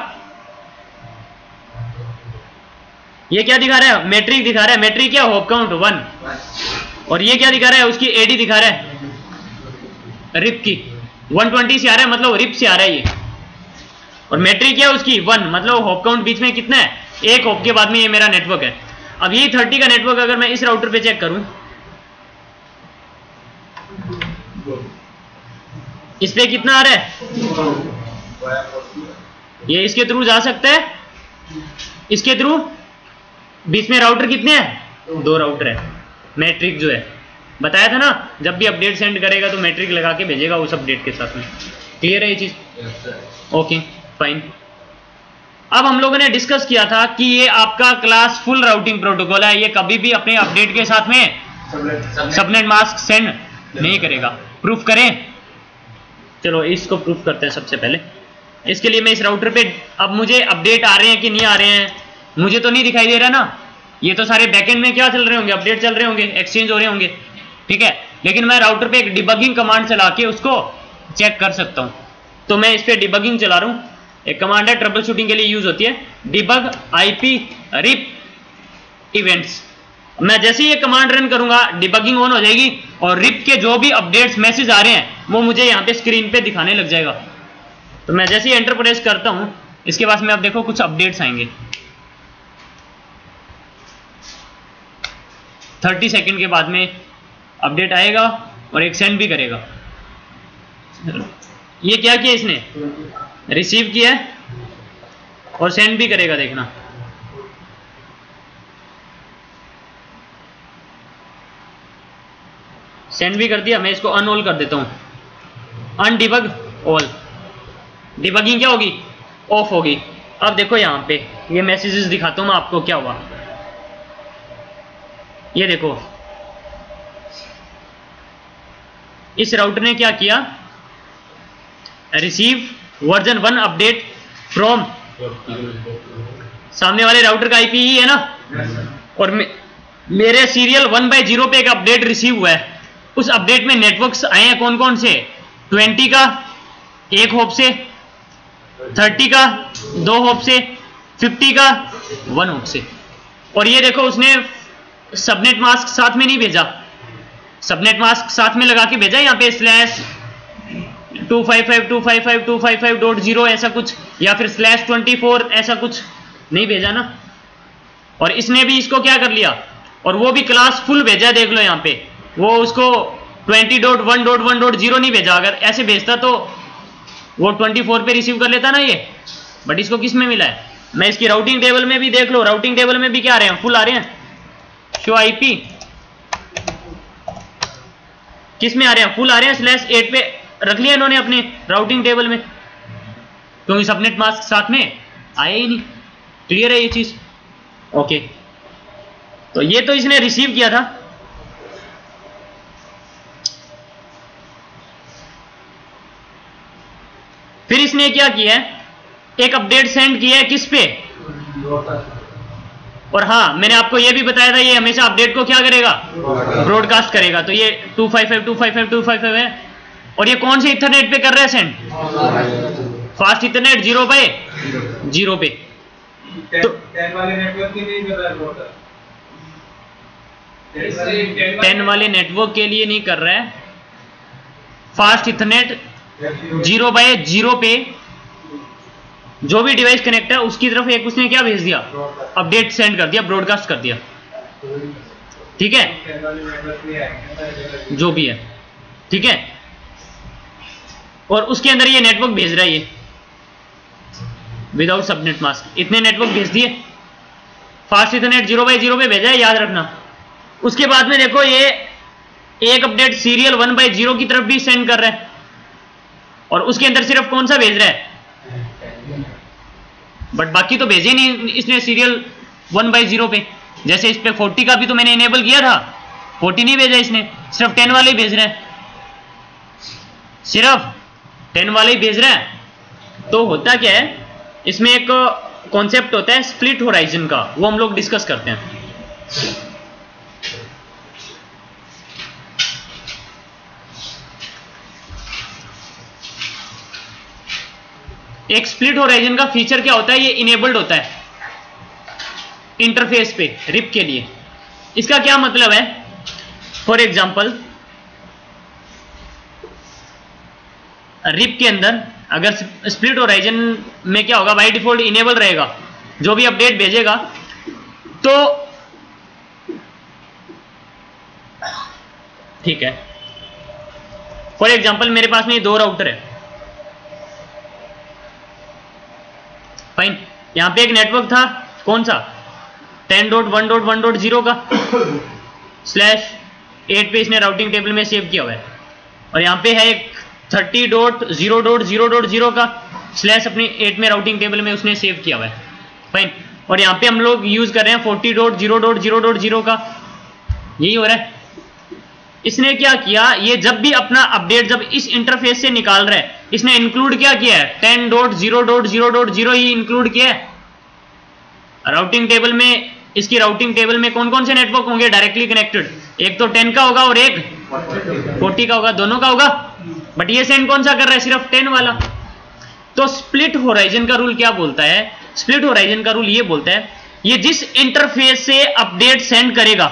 ये क्या दिखा रहा है? मैट्रिक दिखा रहा है। मैट्रिक क्या? Hop count one. और ये क्या दिखा रहा है? उसकी एडी दिखा रहा है रिप की, वन ट्वेंटी से आ रहा है, मतलब रिप से आ रहा है ये। और मैट्रिक क्या है उसकी? वन, मतलब हॉप काउंट बीच में कितना है? एक हॉप के बाद में ये मेरा नेटवर्क है। अब ये थर्टी का नेटवर्क अगर मैं इस राउटर पे चेक करूं, इस पे कितना आ रहा है? ये इसके थ्रू जा सकता है, इसके थ्रू बीच में राउटर कितने हैं? दो राउटर है। मैट्रिक जो है बताया था ना, जब भी अपडेट सेंड करेगा तो मैट्रिक लगा के भेजेगा उस अपडेट के साथ में। क्लियर है ये चीज? Okay fine. अब हम लोगों ने डिस्कस किया था कि ये आपका क्लास फुल राउटिंग प्रोटोकॉल है, ये कभी भी अपने अपडेट के साथ में सबनेट मास्क सेंड नहीं करेगा। प्रूफ करें? चलो इसको प्रूफ करते हैं सबसे पहले। इसके लिए मैं इस राउटर पे, अब मुझे अपडेट आ रहे हैं कि नहीं आ रहे हैं मुझे तो नहीं दिखाई दे रहा ना, ये तो सारे बैकएंड में क्या चल रहे होंगे? अपडेट चल रहे होंगे, एक्सचेंज हो रहे होंगे, ठीक है। लेकिन मैं राउटर पे एक डिबगिंग कमांड चला के उसको चेक कर सकता हूं। तो मैं इस पे डिबगिंग चला रहा हूं, एक कमांड है ट्रबल शूटिंग के लिए यूज होती है, डिबग आईपी रिप इवेंट्स। मैं जैसे ही ये कमांड रन करूंगा डिबगिंग ऑन हो जाएगी और रिप के जो भी अपडेट्स मैसेज आ रहे हैं वो मुझे यहाँ पे स्क्रीन पे दिखाने लग जाएगा। तो मैं जैसे ही एंटर प्रेस करता हूं, इसके पास में आप देखो कुछ अपडेट्स आएंगे। थर्टी सेकेंड के बाद में अपडेट आएगा और एक सेंड भी करेगा। ये क्या किया इसने? रिसीव किया है और सेंड भी करेगा, देखना। सेंड भी कर दिया। मैं इसको अनऑल कर देता हूं, अनडिबग ऑल। डिबगिंग क्या होगी? ऑफ होगी। अब देखो यहां पे ये मैसेजेस दिखाता हूं मैं आपको क्या हुआ। ये देखो इस राउटर ने क्या किया? Receive version one update from, सामने वाले राउटर का आईपी ही है ना, और मे, मेरे सीरियल वन बाई जीरो पे एक अपडेट रिसीव हुआ है। उस अपडेट में नेटवर्क्स आए हैं कौन कौन से? ट्वेंटी का एक होप से, थर्टी का दो होप से, फिफ्टी का वन होप से। और ये देखो उसने सबनेट मास्क साथ में नहीं भेजा, सबनेट मास्क साथ में लगा के भेजा यहाँ पे slash two five five two five five two five five dot zero ऐसा कुछ, या फिर स्लैश ट्वेंटी फोर ऐसा कुछ नहीं भेजा ना। और इसने भी इसको क्या कर लिया, और वो भी क्लास फुल भेजा, देख लो यहाँ पे। वो उसको twenty dot one dot one dot zero नहीं भेजा, अगर ऐसे भेजता तो वो ट्वेंटी फोर पे रिसीव कर लेता ना ये। बट इसको किस में मिला है? मैं इसकी राउटिंग टेबल में भी देख लो, राउटिंग टेबल में भी क्या आ रहे हैं? फुल आ रहे हैं। शो आईपी किस में आ रहे हैं? फुल आ रहे हैं। स्लैश एट पे रख लिया इन्होंने अपने राउटिंग टेबल में, क्योंकि सबनेट मास्क साथ में आया ही नहीं। क्लियर है ये चीज? ओके, तो ये तो इसने रिसीव किया था। फिर इसने क्या किया है? एक अपडेट सेंड किया है किस पे? और हाँ, मैंने आपको यह भी बताया था ये हमेशा अपडेट को क्या करेगा? ब्रॉडकास्ट करेगा। तो ये two five five two five five two five five है, और ये कौन से इथरनेट पे कर रहा है send? Fast ethernet zero by zero पे। तो टेन वाले नेटवर्क के लिए कर रहा है राउटर, टेन वाले नेटवर्क के लिए नहीं कर रहा है, fast ethernet zero by zero पे जो भी डिवाइस कनेक्ट है उसकी तरफ एक उसने क्या भेज दिया? अपडेट सेंड कर दिया, ब्रॉडकास्ट कर दिया। ठीक है, जो भी है, ठीक है। और उसके अंदर ये नेटवर्क भेज रहा है, ये विदाउट सबनेट मास्क इतने नेटवर्क भेज दिए, fast ethernet zero by zero पे भेजा है, याद रखना। उसके बाद में देखो ये एक update serial one by zero की तरफ भी सेंड कर रहा है, और उसके अंदर सिर्फ कौन सा भेज रहा है? बट बाकी तो भेजे नहीं इसने सीरियल वन बाई जीरो पे। जैसे इस पे फोर्टी का भी तो मैंने इनेबल किया था, फोर्टी नहीं भेजा इसने, सिर्फ टेन वाले ही भेज रहे हैं, सिर्फ टेन वाले ही भेज रहे हैं। तो होता क्या है, इसमें एक कॉन्सेप्ट होता है स्प्लिट होराइजन का, वो हम लोग डिस्कस करते हैं। एक स्प्लिट होराइजन का फीचर क्या होता है? ये इनेबल्ड होता है इंटरफेस पे रिप के लिए। इसका क्या मतलब है? फॉर एग्जांपल रिप के अंदर अगर स्प्लिट होराइजन में क्या होगा, बाय डिफॉल्ट इनेबल रहेगा, जो भी अपडेट भेजेगा तो ठीक है। फॉर एग्जांपल मेरे पास में दो राउटर है, फाइन। यहां पे एक नेटवर्क था, कौन सा? Ten dot one dot one dot zero का स्लैश एट पे इसने राउटिंग टेबल में सेव किया हुआ है, और यहां पे है एक thirty dot zero dot zero dot zero का स्लैश अपनी एट में राउटिंग टेबल में उसने सेव किया हुआ है, फाइन। और यहां पे हम लोग यूज कर रहे हैं forty dot zero dot zero dot zero का, यही हो रहा है। इसने क्या किया, ये जब भी अपना अपडेट जब इस इंटरफेस से निकाल रहा है, इसने इंक्लूड क्या किया है? Ten dot zero dot zero dot zero ही इंक्लूड किया है राउटिंग टेबल में। इसकी राउटिंग टेबल में कौन कौन से नेटवर्क होंगे डायरेक्टली कनेक्टेड? एक तो टेन का होगा और एक फोर्टी का होगा, दोनों का होगा। बट ये सेंड कौन सा कर रहा है? सिर्फ टेन वाला। तो स्प्लिट होराइजन का रूल क्या बोलता है? स्प्लिट होराइजन का रूल ये बोलता है, ये जिस इंटरफेस से अपडेट सेंड करेगा,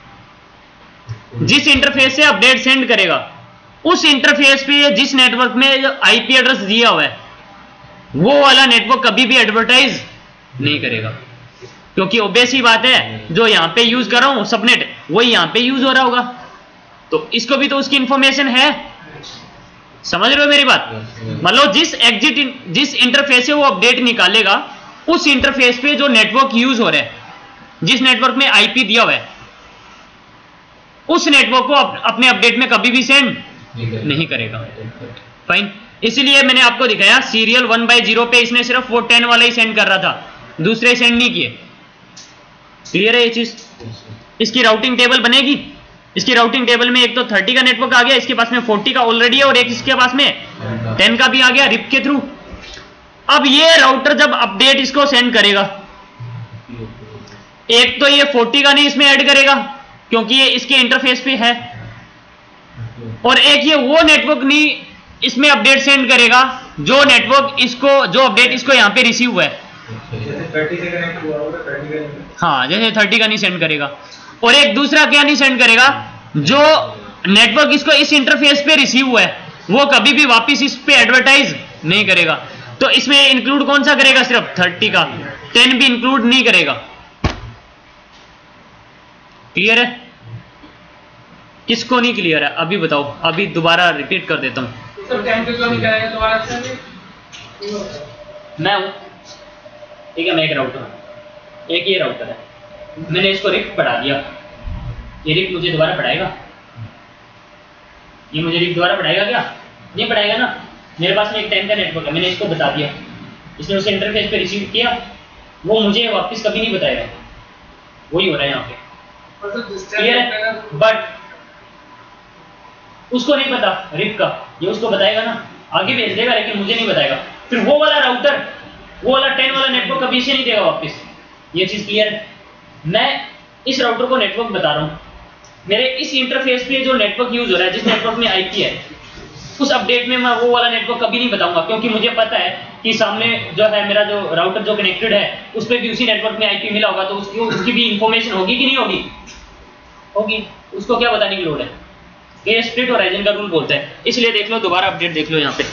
जिस इंटरफेस से अपडेट सेंड करेगा, उस इंटरफेस पे जिस नेटवर्क में आईपी एड्रेस दिया हुआ है, वो वाला नेटवर्क कभी भी एडवर्टाइज नहीं करेगा। क्योंकि ऑब्वियस ही बात है, जो यहां पे यूज कर रहा हूं सबनेट, वही यहां पे यूज हो रहा होगा, तो इसको भी तो उसकी इंफॉर्मेशन है। समझ रहे हो मेरी बात? मान लो जिस एग्जिट जिस इंटरफेस से वो अपडेट निकालेगा, उस इंटरफेस पे जो नेटवर्क यूज हो रहा है, जिस नेटवर्क में आईपी दिया हुआ है, उस नेटवर्क को अप, अपने अपडेट में कभी भी सेंड नहीं करेगा, फाइन। इसलिए मैंने आपको दिखाया सीरियल वन बाई जीरो पे इसने सिर्फ वो टेन वाला ही सेंड कर रहा था, दूसरे सेंड नहीं किए। क्लियर है ये चीज? इसकी राउटिंग टेबल बनेगी, इसकी राउटिंग टेबल में एक तो थर्टी का नेटवर्क आ गया, इसके पास में फोर्टी का ऑलरेडी है, और एक इसके पास में टेन का भी आ गया रिप के थ्रू। अब ये राउटर जब अपडेट इसको सेंड करेगा, एक तो ये फोर्टी का नहीं इसमें ऐड करेगा क्योंकि ये इसके इंटरफेस पे है, और एक ये वो नेटवर्क नहीं इसमें अपडेट सेंड करेगा जो नेटवर्क इसको जो अपडेट इसको यहां पे रिसीव हुआ है। थर्टी से कनेक्ट हुआ होगा, थर्टी का हाँ, जैसे थर्टी का नहीं सेंड करेगा। और एक दूसरा क्या नहीं सेंड करेगा, जो नेटवर्क इसको इस इंटरफेस पे रिसीव हुआ है, वो कभी भी वापस इस पे एडवर्टाइज नहीं करेगा। तो इसमें इंक्लूड कौन सा करेगा? सिर्फ थर्टी का, टेन भी इंक्लूड नहीं करेगा। क्लियर है? किसको नहीं क्लियर है अभी बताओ, अभी दोबारा रिपीट कर देता हूं। सर टेन पे क्यों नहीं करेगा दोबारा से? मैं हूं, ठीक है, मैं एक राउटर हूं, एक ये राउटर है, मैंने इसको रिप पढ़ा दिया, ये रिप मुझे दोबारा पढ़ाएगा? ये मुझे रिप दोबारा पढ़ाएगा क्या? नहीं पढ़ाएगा ना। मेरे पास में एक टेन का नेटवर्क है, मैंने इसको बता दिया, इसने उसे इंटरफेस पे रिसीव किया, वो मुझे वापस कभी नहीं बताएगा। वही हो रहा है यहाँ पे, क्लियर है? बट उसको नहीं पता रिप का, ये उसको बताएगा ना, आगे भेज देगा, लेकिन मुझे नहीं बताएगा। फिर वो वाला राउटर, वो वाला टेन वाला नेटवर्क कभी इसे नहीं देगा वापस। ये चीज क्लियर है? मैं इस राउटर को नेटवर्क बता रहा हूं, मेरे इस इंटरफेस पे जो नेटवर्क यूज हो रहा है, जिस नेटवर्क में आईपी है, उस अपडेट में मैं वो वाला नेटवर्क कभी नहीं बताऊंगा, क्योंकि मुझे पता है कि सामने जो है मेरा जो राउटर जो कनेक्टेड है उस पर भी उसी नेटवर्क में आईपी मिला होगा, तो उसकी उसकी भी इंफॉर्मेशन होगी कि नहीं होगी? होगी। उसको क्या बताने की लोड़ है? ये स्प्लिट होराइजन का रूल बोलता है। इसलिए देख लो, दोबारा अपडेट देख लो यहाँ पे।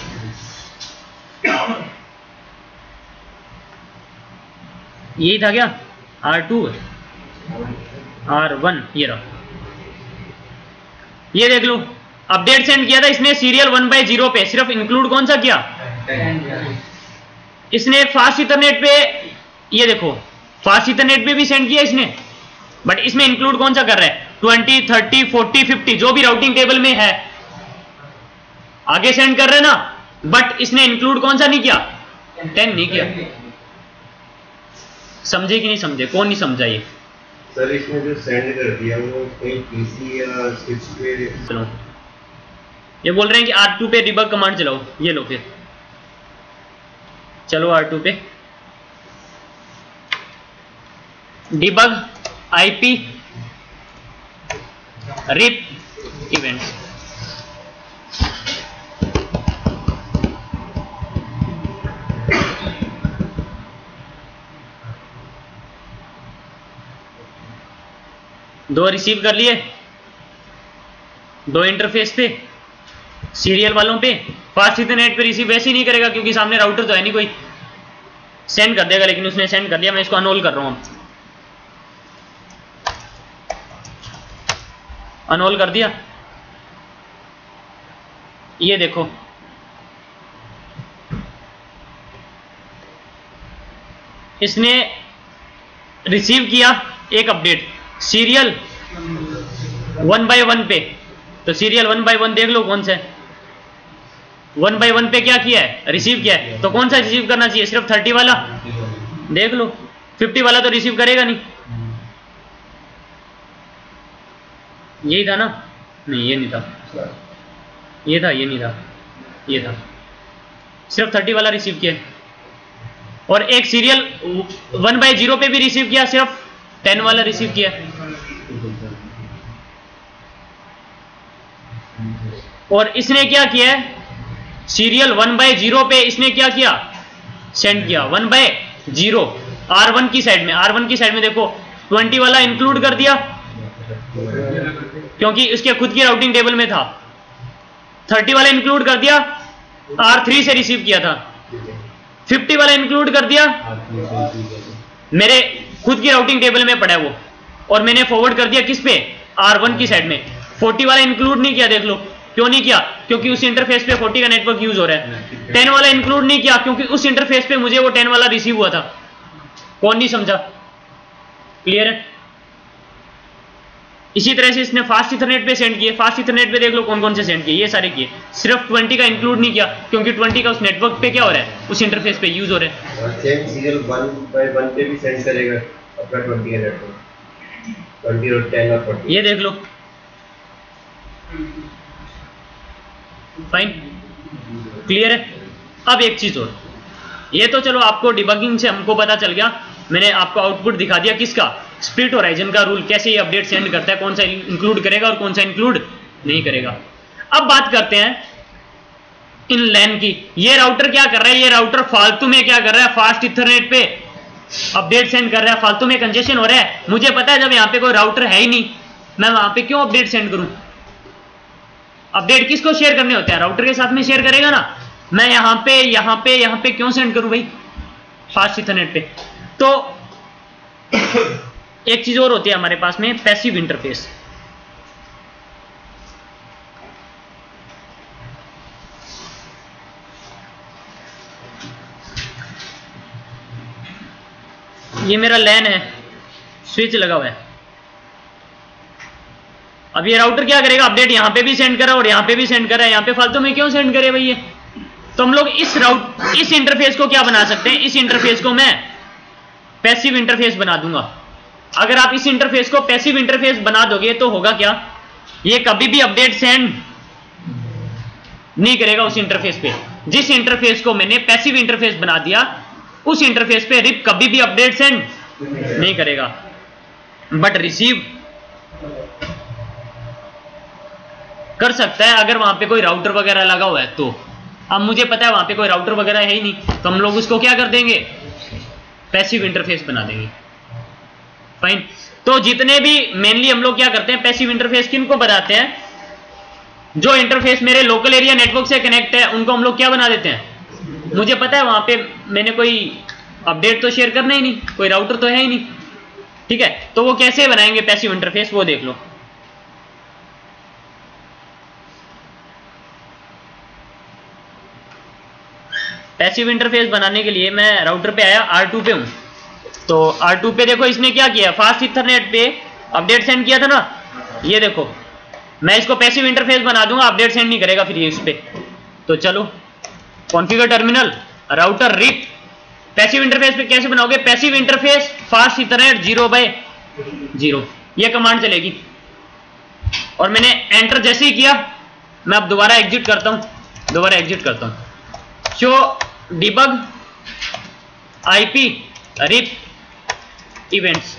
यही था क्या? आर टू आर वन, ये रहा, ये देख लो अपडेट सेंड किया था इसने सीरियल वन बाई जीरो पे। सिर्फ इंक्लूड कौन सा किया? इसने फास्ट इथरनेट पे, ये देखो फास्ट इथरनेट पे भी सेंड किया इसने, बट इसमें इंक्लूड कौन सा कर रहा है? ट्वेंटी, थर्टी, फोर्टी, फिफ्टी जो भी राउटिंग टेबल में है आगे सेंड कर रहे हैं ना, बट इसने इंक्लूड कौन सा नहीं किया? टेन नहीं किया। समझे कि नहीं समझे? कौन नहीं समझा ये? सर इसमें जो सेंड कर दिया वो कहीं पीसी या स्विच पे। चलो ये बोल रहे हैं कि आर टू पे डिबग कमांड चलाओ, ये लो फिर चलो आर टू पे डिबग आईपी रिप इवेंट्स। दो रिसीव कर लिए, दो इंटरफेस पे, सीरियल वालों पे। फास्ट इथरनेट पे रिसीव वैसे ही नहीं करेगा क्योंकि सामने राउटर तो है नहीं कोई, सेंड कर देगा, लेकिन उसने सेंड कर दिया। मैं इसको अनहोल कर रहा हूं, अनहोल कर दिया। ये देखो इसने रिसीव किया एक update serial one by one पे, तो सीरियल वन बाय वन देख लो कौन सा है। वन बाय वन पे क्या किया है? रिसीव किया है। तो कौन सा रिसीव करना चाहिए? सिर्फ थर्टी वाला देख लो, फिफ्टी वाला तो रिसीव करेगा नहीं। यही था ना? नहीं ये नहीं था, ये था, ये नहीं था, ये था। सिर्फ थर्टी वाला रिसीव किया। और एक सीरियल वन बाय जीरो पे भी रिसीव किया, सिर्फ टेन वाला रिसीव किया। और इसने क्या किया है? सीरियल वन बाय जीरो पे इसने क्या किया? सेंड किया one by zero R one की साइड में। आर वन की साइड में देखो ट्वेंटी वाला इंक्लूड कर दिया क्योंकि इसके खुद की राउटिंग टेबल में था। थर्टी वाला इंक्लूड कर दिया, आर थ्री से रिसीव किया था। फिफ्टी वाला इंक्लूड कर दिया, मेरे खुद की राउटिंग टेबल में पड़ा है वो, और मैंने फॉरवर्ड कर दिया किस पे? आर वन की साइड में। फोर्टी वाला इंक्लूड नहीं किया, देख लो क्यों नहीं किया? क्योंकि उस इंटरफेस पे फोर्टी का नेटवर्क यूज हो रहा है। टेन वाला इंक्लूड नहीं किया क्योंकि उस इंटरफेस पे मुझे वो टेन वाला रिसीव हुआ था। कौन नहीं समझा? क्लियर है? इसी तरह से इसने फास्ट इथरनेट पे सेंड किए। फास्ट इथरनेट पे देख लो कौन कौन से सेंड किए, ये सारे किए। सिर्फ ट्वेंटी का इंक्लूड नहीं किया क्योंकि ट्वेंटी का उस नेटवर्क पे क्या हो रहा है? उस इंटरफेस पे यूज हो रहा है। Same serial one by one पे भी सेंड करेगा अपना ट्वेंटी का नेटवर्क, ट्वेंटी और टेन और फोर्टी। ये देख लो, फाइन, क्लियर है? अब एक चीज और, ये तो चलो आपको डिबगिंग से हमको पता चल गया, मैंने आपको आउटपुट दिखा दिया किसका? स्प्लिट होराइजन का रूल, कैसे ये अपडेट सेंड करता है, कौन सा इंक्लूड करेगा और कौन सा इंक्लूड नहीं करेगा। अब बात करते हैं इन लैन की। ये राउटर क्या कर रहा है? ये राउटर फालतू में क्या कर रहा है? फास्ट इथरनेट पे अपडेट सेंड कर रहा है। फालतू में कंजेशन हो रहा है। मुझे पता है जब यहाँ पे कोई राउटर है ही नहीं, मैं वहां पे क्यों अपडेट सेंड करूं? अपडेट किसको शेयर करने होते हैं? राउटर के साथ में शेयर करेगा ना। मैं यहां पे यहां पे यहां पे क्यों सेंड करूं भाई फास्ट इथरनेट पे? तो एक चीज और होती है हमारे पास में, पैसिव इंटरफेस। ये मेरा लैन है, स्विच लगा हुआ है। अब ये राउटर क्या करेगा? अपडेट यहां पे भी सेंड करा और यहां पे भी सेंड करा है। यहां पे फालतू में क्यों सेंड करे भाई ये? तो हम लोग इस राउट इस इंटरफेस को क्या बना सकते हैं? इस इंटरफेस को मैं पैसिव इंटरफेस बना दूंगा। अगर आप इस इंटरफेस को पैसिव इंटरफेस बना दोगे तो होगा क्या? ये कभी भी अपडेट सेंड नहीं करेगा उस इंटरफेस पे। जिस इंटरफेस को मैंने पैसिव इंटरफेस बना दिया उस इंटरफेस पे रिप कभी भी अपडेट सेंड नहीं करेगा, बट रिसीव कर सकता है अगर वहां पे कोई राउटर वगैरह लगा हुआ है तो। अब मुझे पता है वहां पे कोई राउटर वगैरह है ही नहीं, तो हम लोग उसको क्या कर देंगे, पैसिव इंटरफेस बना देंगे। फाइन। तो जितने भी मेनली हम लोग क्या करते हैं, पैसिव इंटरफेस किनको बनाते हैं, जो इंटरफेस मेरे लोकल एरिया नेटवर्क से कनेक्ट है उनको हम लोग क्या बना देते हैं। मुझे पता है वहां पे मैंने कोई अपडेट तो शेयर करना ही नहीं, कोई राउटर तो है ही नहीं, ठीक है। तो वो कैसे बनाएंगे पैसिव इंटरफेस, वो देख लो। पैसिव इंटरफेस बनाने के लिए मैं राउटर पे आया, आर टू पे हूं। तो आर टू पे देखो इसने क्या किया, फास्ट इथरनेट पे अपडेट सेंड किया था ना, ये देखो मैं इसको पैसिव इंटरफेस बना दूंगा, अपडेट सेंड नहीं करेगा फिर ये इस पे। तो चलो configure terminal router RIP. Passive interface पे कैसे बनाओगे, passive interface fast ethernet zero by zero, ये कमांड चलेगी। और मैंने एंटर जैसे ही किया, मैं अब दोबारा एग्जिट करता हूं, दोबारा एग्जिट करता हूं। Show debug IP RIP events.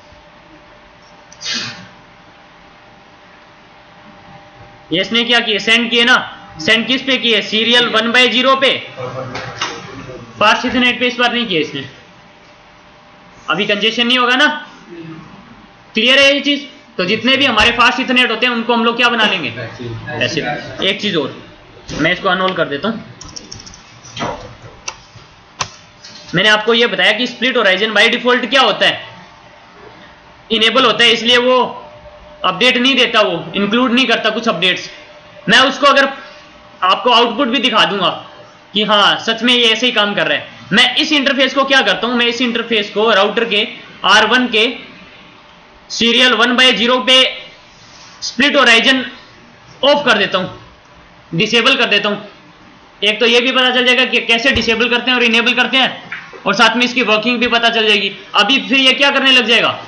ये इसने क्या किया, सेंड किए ना, सेंड किस पे किए, सीरियल वन बाय जीरो पे, फास्ट इथरनेट पे इस बार नहीं किया इसने। अभी कंजेशन नहीं होगा ना, क्लियर है ये चीज। तो जितने भी हमारे फास्ट इथरनेट होते हैं उनको हम लोग क्या बना लेंगे, पैसिव। एक चीज और, मैं इसको अनहोल कर देता हूं। मैंने आपको यह बताया कि स्प्लिट होराइजन बाय डिफॉल्ट क्या होता है, इनेबल होता है, इसलिए वो अपडेट नहीं देता, वो इंक्लूड नहीं करता कुछ अपडेट्स। मैं उसको अगर आपको आउटपुट भी दिखा दूंगा कि हाँ सच में ये ऐसे ही काम कर रहा है। मैं इस इंटरफेस को क्या करता हूं, मैं इस इंटरफेस को राउटर के आर वन के सीरियल वन बाय जीरो पे स्प्लिट होराइजन ऑफ कर देता हूं, डिसेबल कर देता हूं। एक तो ये भी पता चल जाएगा कि कैसे डिसेबल करते हैं और इनेबल करते हैं, और साथ में इसकी वर्किंग भी पता चल जाएगी। अभी फिर ये क्या करने लग जाएगा,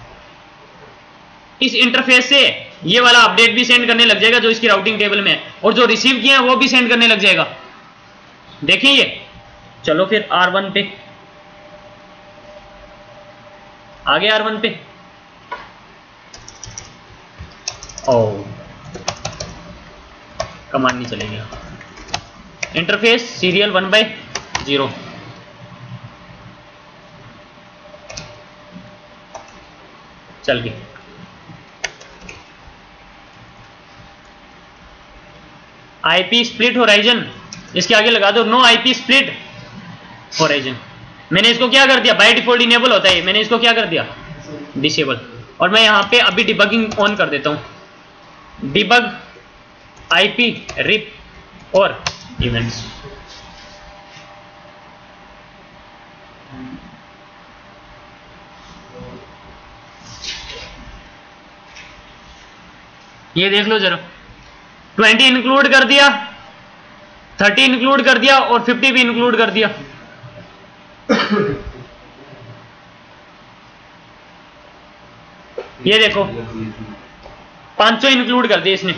इस इंटरफेस से ये वाला अपडेट भी सेंड करने लग जाएगा जो इसकी राउटिंग टेबल में है, और जो रिसीव किए हैं वो भी सेंड करने लग जाएगा। देखिए ये, चलो फिर आर वन पे आगे, आर वन पे ओ कमांड नहीं चलेगी। Interface serial one by zero, चल गई। आईपी स्प्लिट होराइजन, इसके आगे लगा दो नो आईपी स्प्लिट होराइजन। मैंने इसको क्या कर दिया, बाय डिफॉल्ट इनेबल होता है, मैंने इसको क्या कर दिया, डिसेबल। और मैं यहां पे अभी डिबगिंग ऑन कर देता हूं, डिबग आईपी रिप और इवेंट्स। ये देख लो जरा, ट्वेंटी इंक्लूड कर दिया, थर्टी इंक्लूड कर दिया और फिफ्टी भी इंक्लूड कर दिया। ये देखो पांच सौ इंक्लूड कर दिया इसने।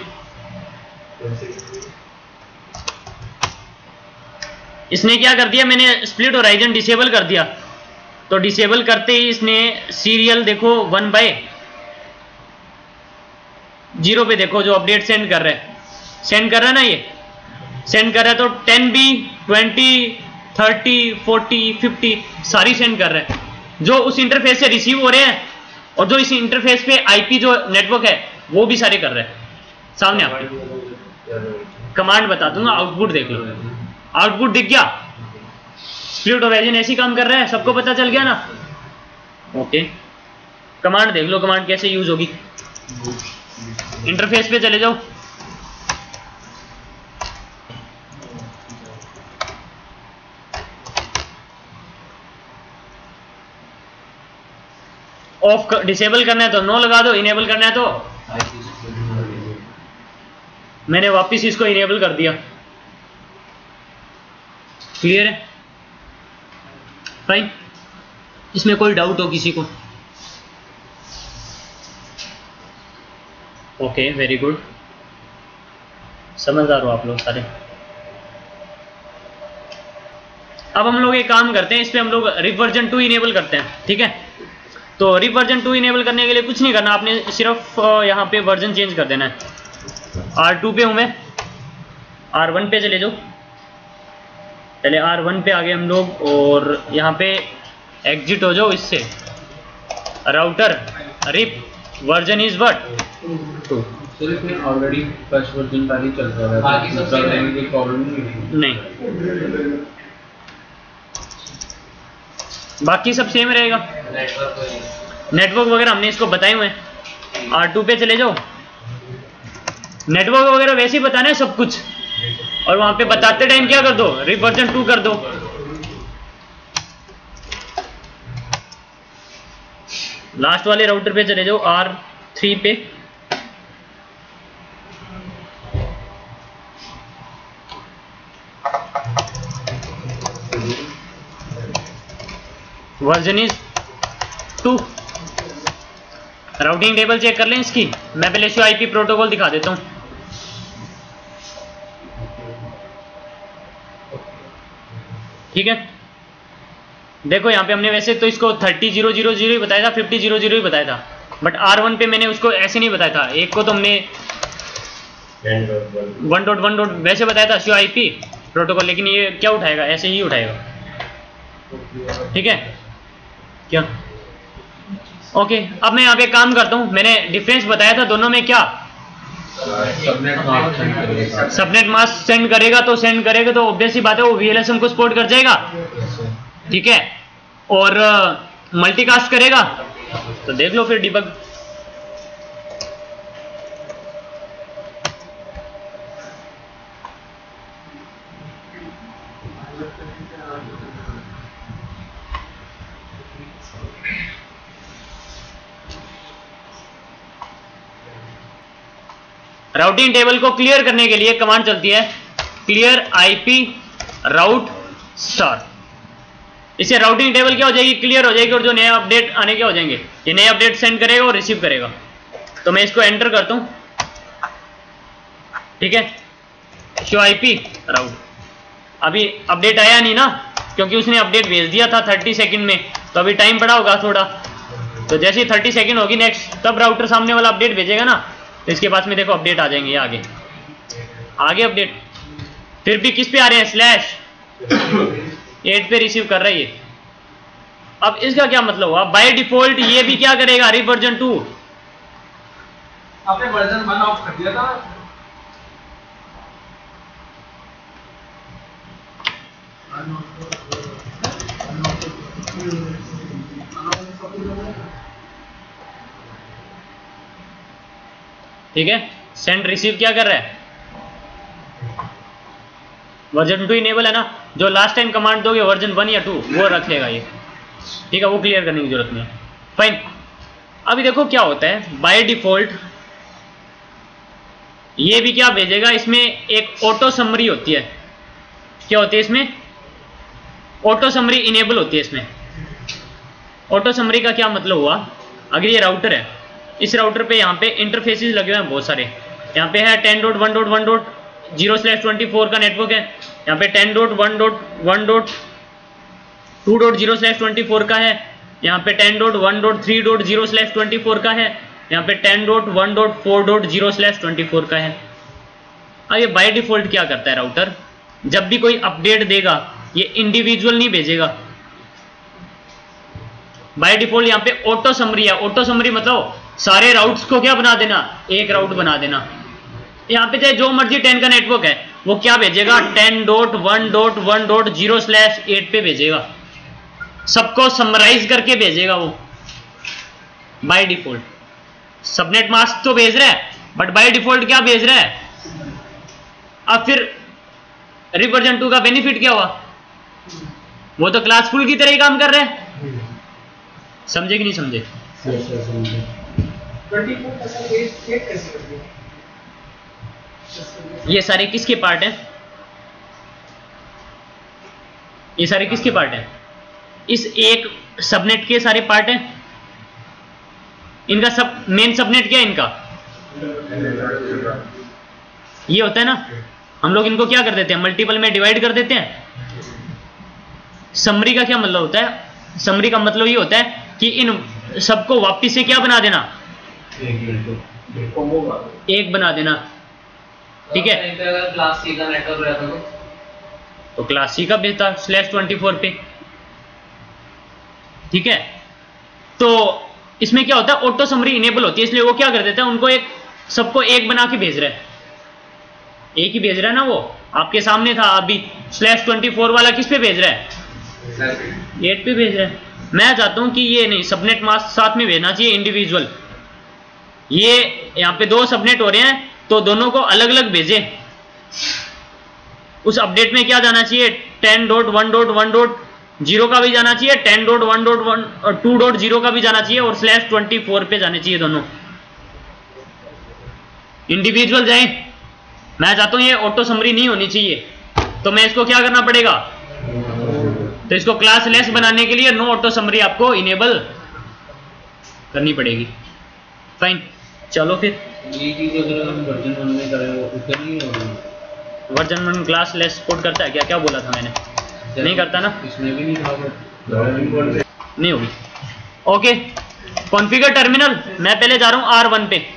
इसने क्या कर दिया, मैंने स्प्लिट होराइजन डिसेबल कर दिया, तो डिसेबल करते ही इसने सीरियल देखो वन बाय जीरो पे देखो जो अपडेट सेंड कर रहा है, सेंड कर रहा है ना, ये सेंड कर रहा है। तो ten B, twenty, thirty, forty, fifty सारी सेंड कर रहा है, जो उस इंटरफेस से रिसीव हो रहे हैं, और जो इस इंटरफेस पे आईपी जो नेटवर्क है वो भी सारे कर रहे हैं। सामने आपके कमांड बता दूंगा, आउटपुट देख लो, आउटपुट दिख गया। स्प्लिट होराइजन ऐसे ही काम कर रहा है, सबको पता चल गया ना। ओके, कमांड देख लो, कमांड कैसे यूज होगी। इंटरफेस पे चले जाओ, ऑफ डिसेबल करना है तो नो लगा दो, इनेबल करना है तो मैंने वापस इसको इनेबल कर दिया। क्लियर है, फाइन। इसमें कोई डाउट हो किसी को? ओके, वेरी गुड, समझदार हो आप लोग सारे। अब हम लोग एक काम करते हैं, इस पे हम लोग रिप वर्जन टू इनेबल करते हैं, ठीक है। तो रिप वर्जन टू इनेबल करने के लिए कुछ नहीं करना, आपने सिर्फ यहाँ पे वर्जन चेंज कर देना है। आर टू पे हूँ मैं, आर वन पे चले जाओ। पहले आर वन पे आ गए हम लोग और यहाँ पे एग्जिट हो जाओ इससे। Router RIP version is what तो सिर्फ में ऑलरेडी फर्स्ट वर्जन का ही चल रहा है, बाकी सब दूसरा रहने की प्रॉब्लम नहीं है। नहीं, बाकी सब सेम रहेगा। नेटवर्क वगैरह हमने इसको बताए हुए हैं। आर टू पे चले जाओ, नेटवर्क वगैरह वैसे ही बताना है सब कुछ, और वहां पे बताते टाइम क्या कर दो, रिप वर्जन टू कर दो। लास्ट वाले राउटर पे चले जाओ, आर थ्री पे। Version is two. Routing table check कर लें इसकी। मैं पहले इसको आईपी प्रोटोकॉल दिखा देता हूं। ठीक है, देखो यहाँ पे हमने वैसे तो इसको थर्टी जीरो जीरो जीरो ही बताया था, फिफ्टी जीरो जीरो ही बताया था, बट आर वन पे मैंने उसको ऐसे नहीं बताया था। एक को तो हमने वन डॉट वन डॉट वैसे बताया था सी आई पी प्रोटोकॉल, लेकिन ये क्या उठाएगा, ऐसे ही उठाएगा। ठीक है क्या? ओके, अब मैं यहाँ पे काम करता हूँ। मैंने डिफरेंस बताया था दोनों में, क्या सबनेट मास्क सेंड करेगा। सबनेट मास्क सेंड करेगा तो सेंड करेगा तो ऑब्वियस ही बात है वो वीएलएसएम को सपोर्ट कर जाएगा। ठीक है, और मल्टीकास्ट करेगा तो देख लो फिर डिबग। राउटिंग टेबल को क्लियर करने के लिए कमांड चलती है क्लियर आईपी राउट स्टार। इससे राउटिंग टेबल क्या हो जाएगी, क्लियर हो जाएगी, और जो नए अपडेट आने के हो जाएंगे, ये नए अपडेट सेंड करेगा और रिसीव करेगा। तो मैं इसको एंटर करता हूं। ठीक है, शो आईपी राउट। अभी अपडेट आया नहीं ना, क्योंकि उसने अपडेट भेज दिया था थर्टी सेकंड में, तो अभी टाइम पड़ा होगा थोड़ा। तो जैसे ही थर्टी सेकंड होगी नेक्स्ट, तब राउटर सामने वाला अपडेट भेजेगा ना, तो इसके पास में देखो अपडेट आ जाएंगे आगे आगे अपडेट। फिर भी किस पे आ रहे हैं, स्लैश एट पे रिसीव कर रहा है ये। अब इसका क्या मतलब हुआ, बाय डिफॉल्ट ये भी क्या करेगा, रिप वर्जन टू। आपने वर्जन वन ऑफ कर दिया था। ठीक है, सेंड रिसीव क्या कर रहा है, वर्जन टू इनेबल है ना। जो लास्ट टाइम कमांड दोगे वर्जन वन या टू वो रख लेगा ये। ठीक है, वो क्लियर करने की जरूरत नहीं है। फाइन, अभी देखो क्या होता है, बाय डिफॉल्ट ये भी क्या भेजेगा, इसमें एक ऑटो समरी होती है। क्या होती है इसमें, ऑटो समरी इनेबल होती है इसमें। ऑटो समरी का क्या मतलब हुआ, अगर ये राउटर है, इस राउटर पे यहाँ पे इंटरफेसेस लगे हुए हैं बहुत सारे। यहाँ पे है ten dot one dot one dot zero slash twenty four का नेटवर्क है। यहाँ पे ten dot one dot one dot two dot zero slash twenty four का है। यहाँ पे ten dot one dot three dot zero slash twenty four का है। यहाँ पे ten dot one dot four dot zero slash twenty four का है। अब ये बाय डिफॉल्ट क्या करता है राउटर, जब भी कोई अपडेट देगा ये इंडिविजुअल नहीं भेजेगा। बाय डिफॉल्ट यहाँ पे ऑटो समरी है। ऑटो समरी मतलब सारे राउट्स को क्या बना देना, एक राउट बना देना। यहाँ पे चाहे जो मर्जी टेन का नेटवर्क है वो क्या भेजेगा, ten dot one dot one dot zero slash eight पे भेजेगा, सबको समराइज करके भेजेगा वो बाय डिफॉल्ट। सबनेट मास्क तो भेज रहा है बट बाय डिफॉल्ट क्या भेज रहा है। अब फिर रिप वर्जन टू का बेनिफिट क्या हुआ, वो तो क्लासफुल की तरह ही काम कर रहे हैं। समझे कि नहीं समझे? ये सारे किसके पार्ट हैं, ये सारे किसके पार्ट हैं, इस एक सबनेट के सारे पार्ट हैं। इनका सब मेन सबनेट क्या है इनका, ये होता है ना। हम लोग इनको क्या कर देते हैं, मल्टीपल में डिवाइड कर देते हैं। समरी का क्या मतलब होता है, समरी का मतलब ये होता है कि इन सबको वापिस से क्या बना देना, एक बना देना। ठीक है, कहीं पे अगर क्लास सी का नेटवर्क रहता तो तो क्लास सी का भेजता स्लैश ट्वेंटी फोर पे। ठीक है, तो इसमें क्या होता है, ऑटो समरी इनेबल होती है, इसलिए वो क्या कर देता है, उनको एक सबको एक बना के भेज रहा है, एक ही भेज रहा है ना, वो आपके सामने था अभी। स्लैश ट्वेंटी फोर वाला किस पे भेज रहा है, एट पे भेज रहा है। मैं चाहता हूं कि ये नहीं, सबनेट मास्क साथ में भेजना चाहिए इंडिविजुअल। ये यहाँ पे दो सबनेट हो रहे हैं तो दोनों को अलग अलग भेजे। उस अपडेट में क्या जाना चाहिए, ten dot one dot one dot zero का भी जाना चाहिए, ten dot one dot one और टू डॉट जीरो का भी जाना चाहिए, और स्लैश ट्वेंटी फोर पे जाने चाहिए दोनों, इंडिविजुअल जाए। मैं चाहता हूं ये ऑटो समरी नहीं होनी चाहिए, तो मैं इसको क्या करना पड़ेगा, तो इसको क्लास लेस बनाने के लिए नो ऑटो समरी आपको इनेबल करनी पड़ेगी। फाइन, चलो फिर ये चीज अगर हम वर्जन वन में करें वो उधर नहीं होगी। Version one classless support करता है क्या, क्या बोला था मैंने, नहीं करता ना, इसमें भी नहीं था वो। नहीं होगी। ओके, कॉन्फ़िगर टर्मिनल, मैं पहले जा रहा हूं आर वन पे,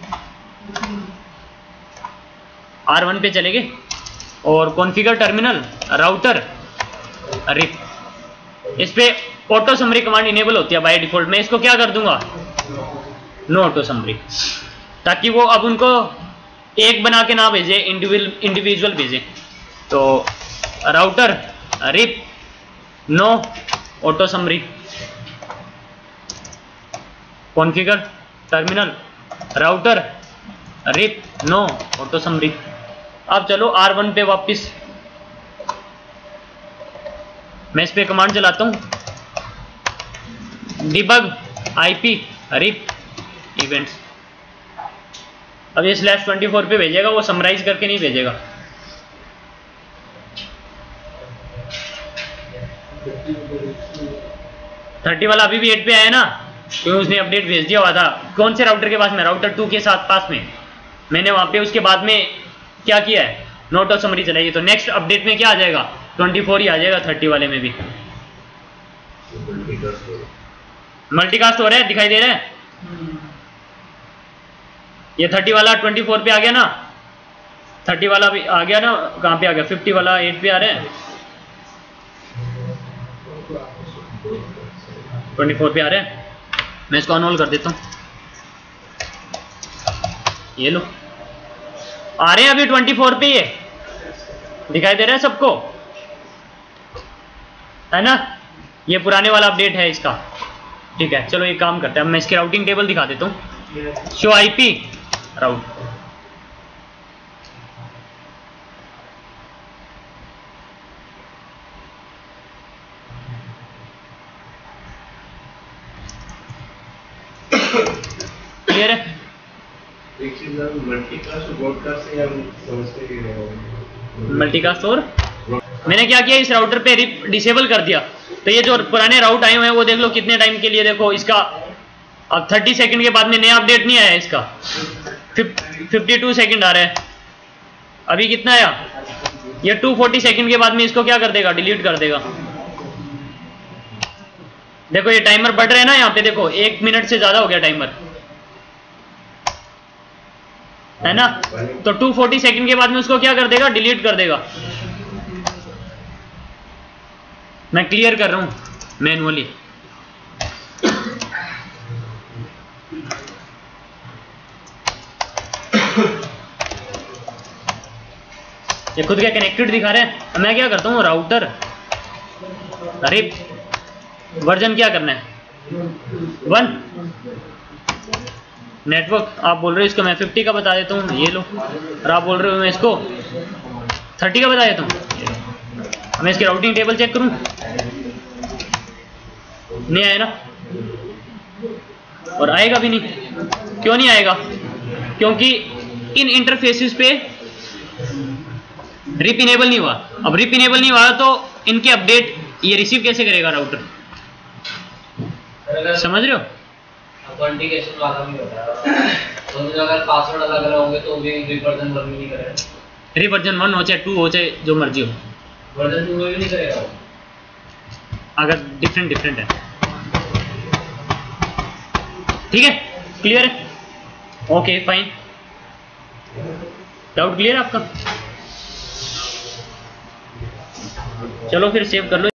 आर वन पे चलेंगे, और कॉन्फ़िगर टर्मिनल राउटर रिप, इस पे ऑटो समरी कमांड इनेबल होती है बाय डिफॉल्ट। मैं इसको क्या कर दूंगा, नो ऑटो समरी, ताकि वो अब उनको एक बना के ना भेजे, इंडिविजुअल इंडिविजुअल भेजे। तो router RIP no auto summary, configure terminal router RIP no auto summary. अब चलो आर वन पे वापस, मैं इस पे कमांड चलाता हूं, डिबग आईपी रिप इवेंट्स। अब ये स्लैश ट्वेंटी फोर पे भेजेगा, वो समराइज करके नहीं भेजेगा। थर्टी वाला अभी भी एट पे आया ना, क्योंकि उसने अपडेट भेज दिया हुआ था। कौन से राउटर के पास में, राउटर टू के साथ पास में, मैंने वहां पे उसके बाद में क्या किया है, नोट ऑफ समरी चलाइए। तो नेक्स्ट अपडेट में क्या आ जाएगा, ट्वेंटी फोर ही आ जाएगा, थर्टी वाले में भी मल्टीकास्ट हो रहा है, दिखाई दे रहा है। ये थर्टी वाला ट्वेंटी फोर पे आ गया ना, थर्टी वाला भी आ गया ना, कहाँ पे आ गया, फिफ्टी वाला एट पे आ रहा है, ट्वेंटी फोर पे आ रहा है। मैं इसको अनहोल्ड कर देता हूँ, ये लो आ रहे हैं अभी ट्वेंटी फोर पे, ये दिखाई दे रहा है सबको, है ना। ये पुराने वाला अपडेट है इसका, ठीक है। चलो ये काम करते हैं, मैं इसकी राउटिंग टेबल दिखा देता हूँ। शो आईपी राउट, क्लियर है। एक चीज मल्टीकास्ट और ब्रॉडकास्ट से हम समझते ही नहीं। मल्टीकास्ट और मैंने क्या किया, इस राउटर पे डिसेबल कर दिया, तो ये जो पुराने राउट आए हुए हैं वो देख लो कितने टाइम के लिए, देखो इसका अब थर्टी सेकंड के बाद में नया अपडेट नहीं आया, इसका फिफ्टी टू सेकंड आ रहा है। अभी कितना आया, ये टू फोर्टी सेकंड के बाद में इसको क्या कर देगा, डिलीट कर देगा। देखो ये टाइमर बढ़ रहा है ना यहाँ पे, देखो एक मिनट से ज्यादा हो गया टाइमर, है ना। तो टू फोर्टी सेकंड के बाद में उसको क्या कर देगा, डिलीट कर देगा। मैं क्लियर कर रहा हूं मैनुअली। ये खुद क्या कनेक्टेड दिखा रहे हैं। मैं क्या करता हूं, राउटर रिप वर्जन क्या करना है, वन नेटवर्क। आप बोल रहे हो इसको मैं फिफ्टी का बता देता हूँ, ये लो। और आप बोल रहे हो मैं इसको थर्टी का बता देता हूँ। मैं इसकी राउटिंग टेबल चेक करूँ, नहीं आया ना, और आएगा भी नहीं। क्यों नहीं आएगा, क्योंकि इन इंटरफेसेस पे रिप इनेबल नहीं हुआ। अब रिप इनेबल नहीं हुआ तो इनके अपडेट ये रिसीव कैसे करेगा राउटर, समझ रहे हो। ऑथेंटिकेशन वाला भी होता है, तो अगर पासवर्ड अलग अलग होंगे तो भी रिवर्जन वन भी नहीं करेगा। रिवर्जन वन हो चाहे टू हो चाहे जो मर्जी हो, वर्जन टू में भी नहीं करेगा अगर डिफरेंट डिफरेंट है। ठीक है, क्लियर है, ओके फाइन। डाउट क्लियर आपका? चलो फिर सेव कर लो।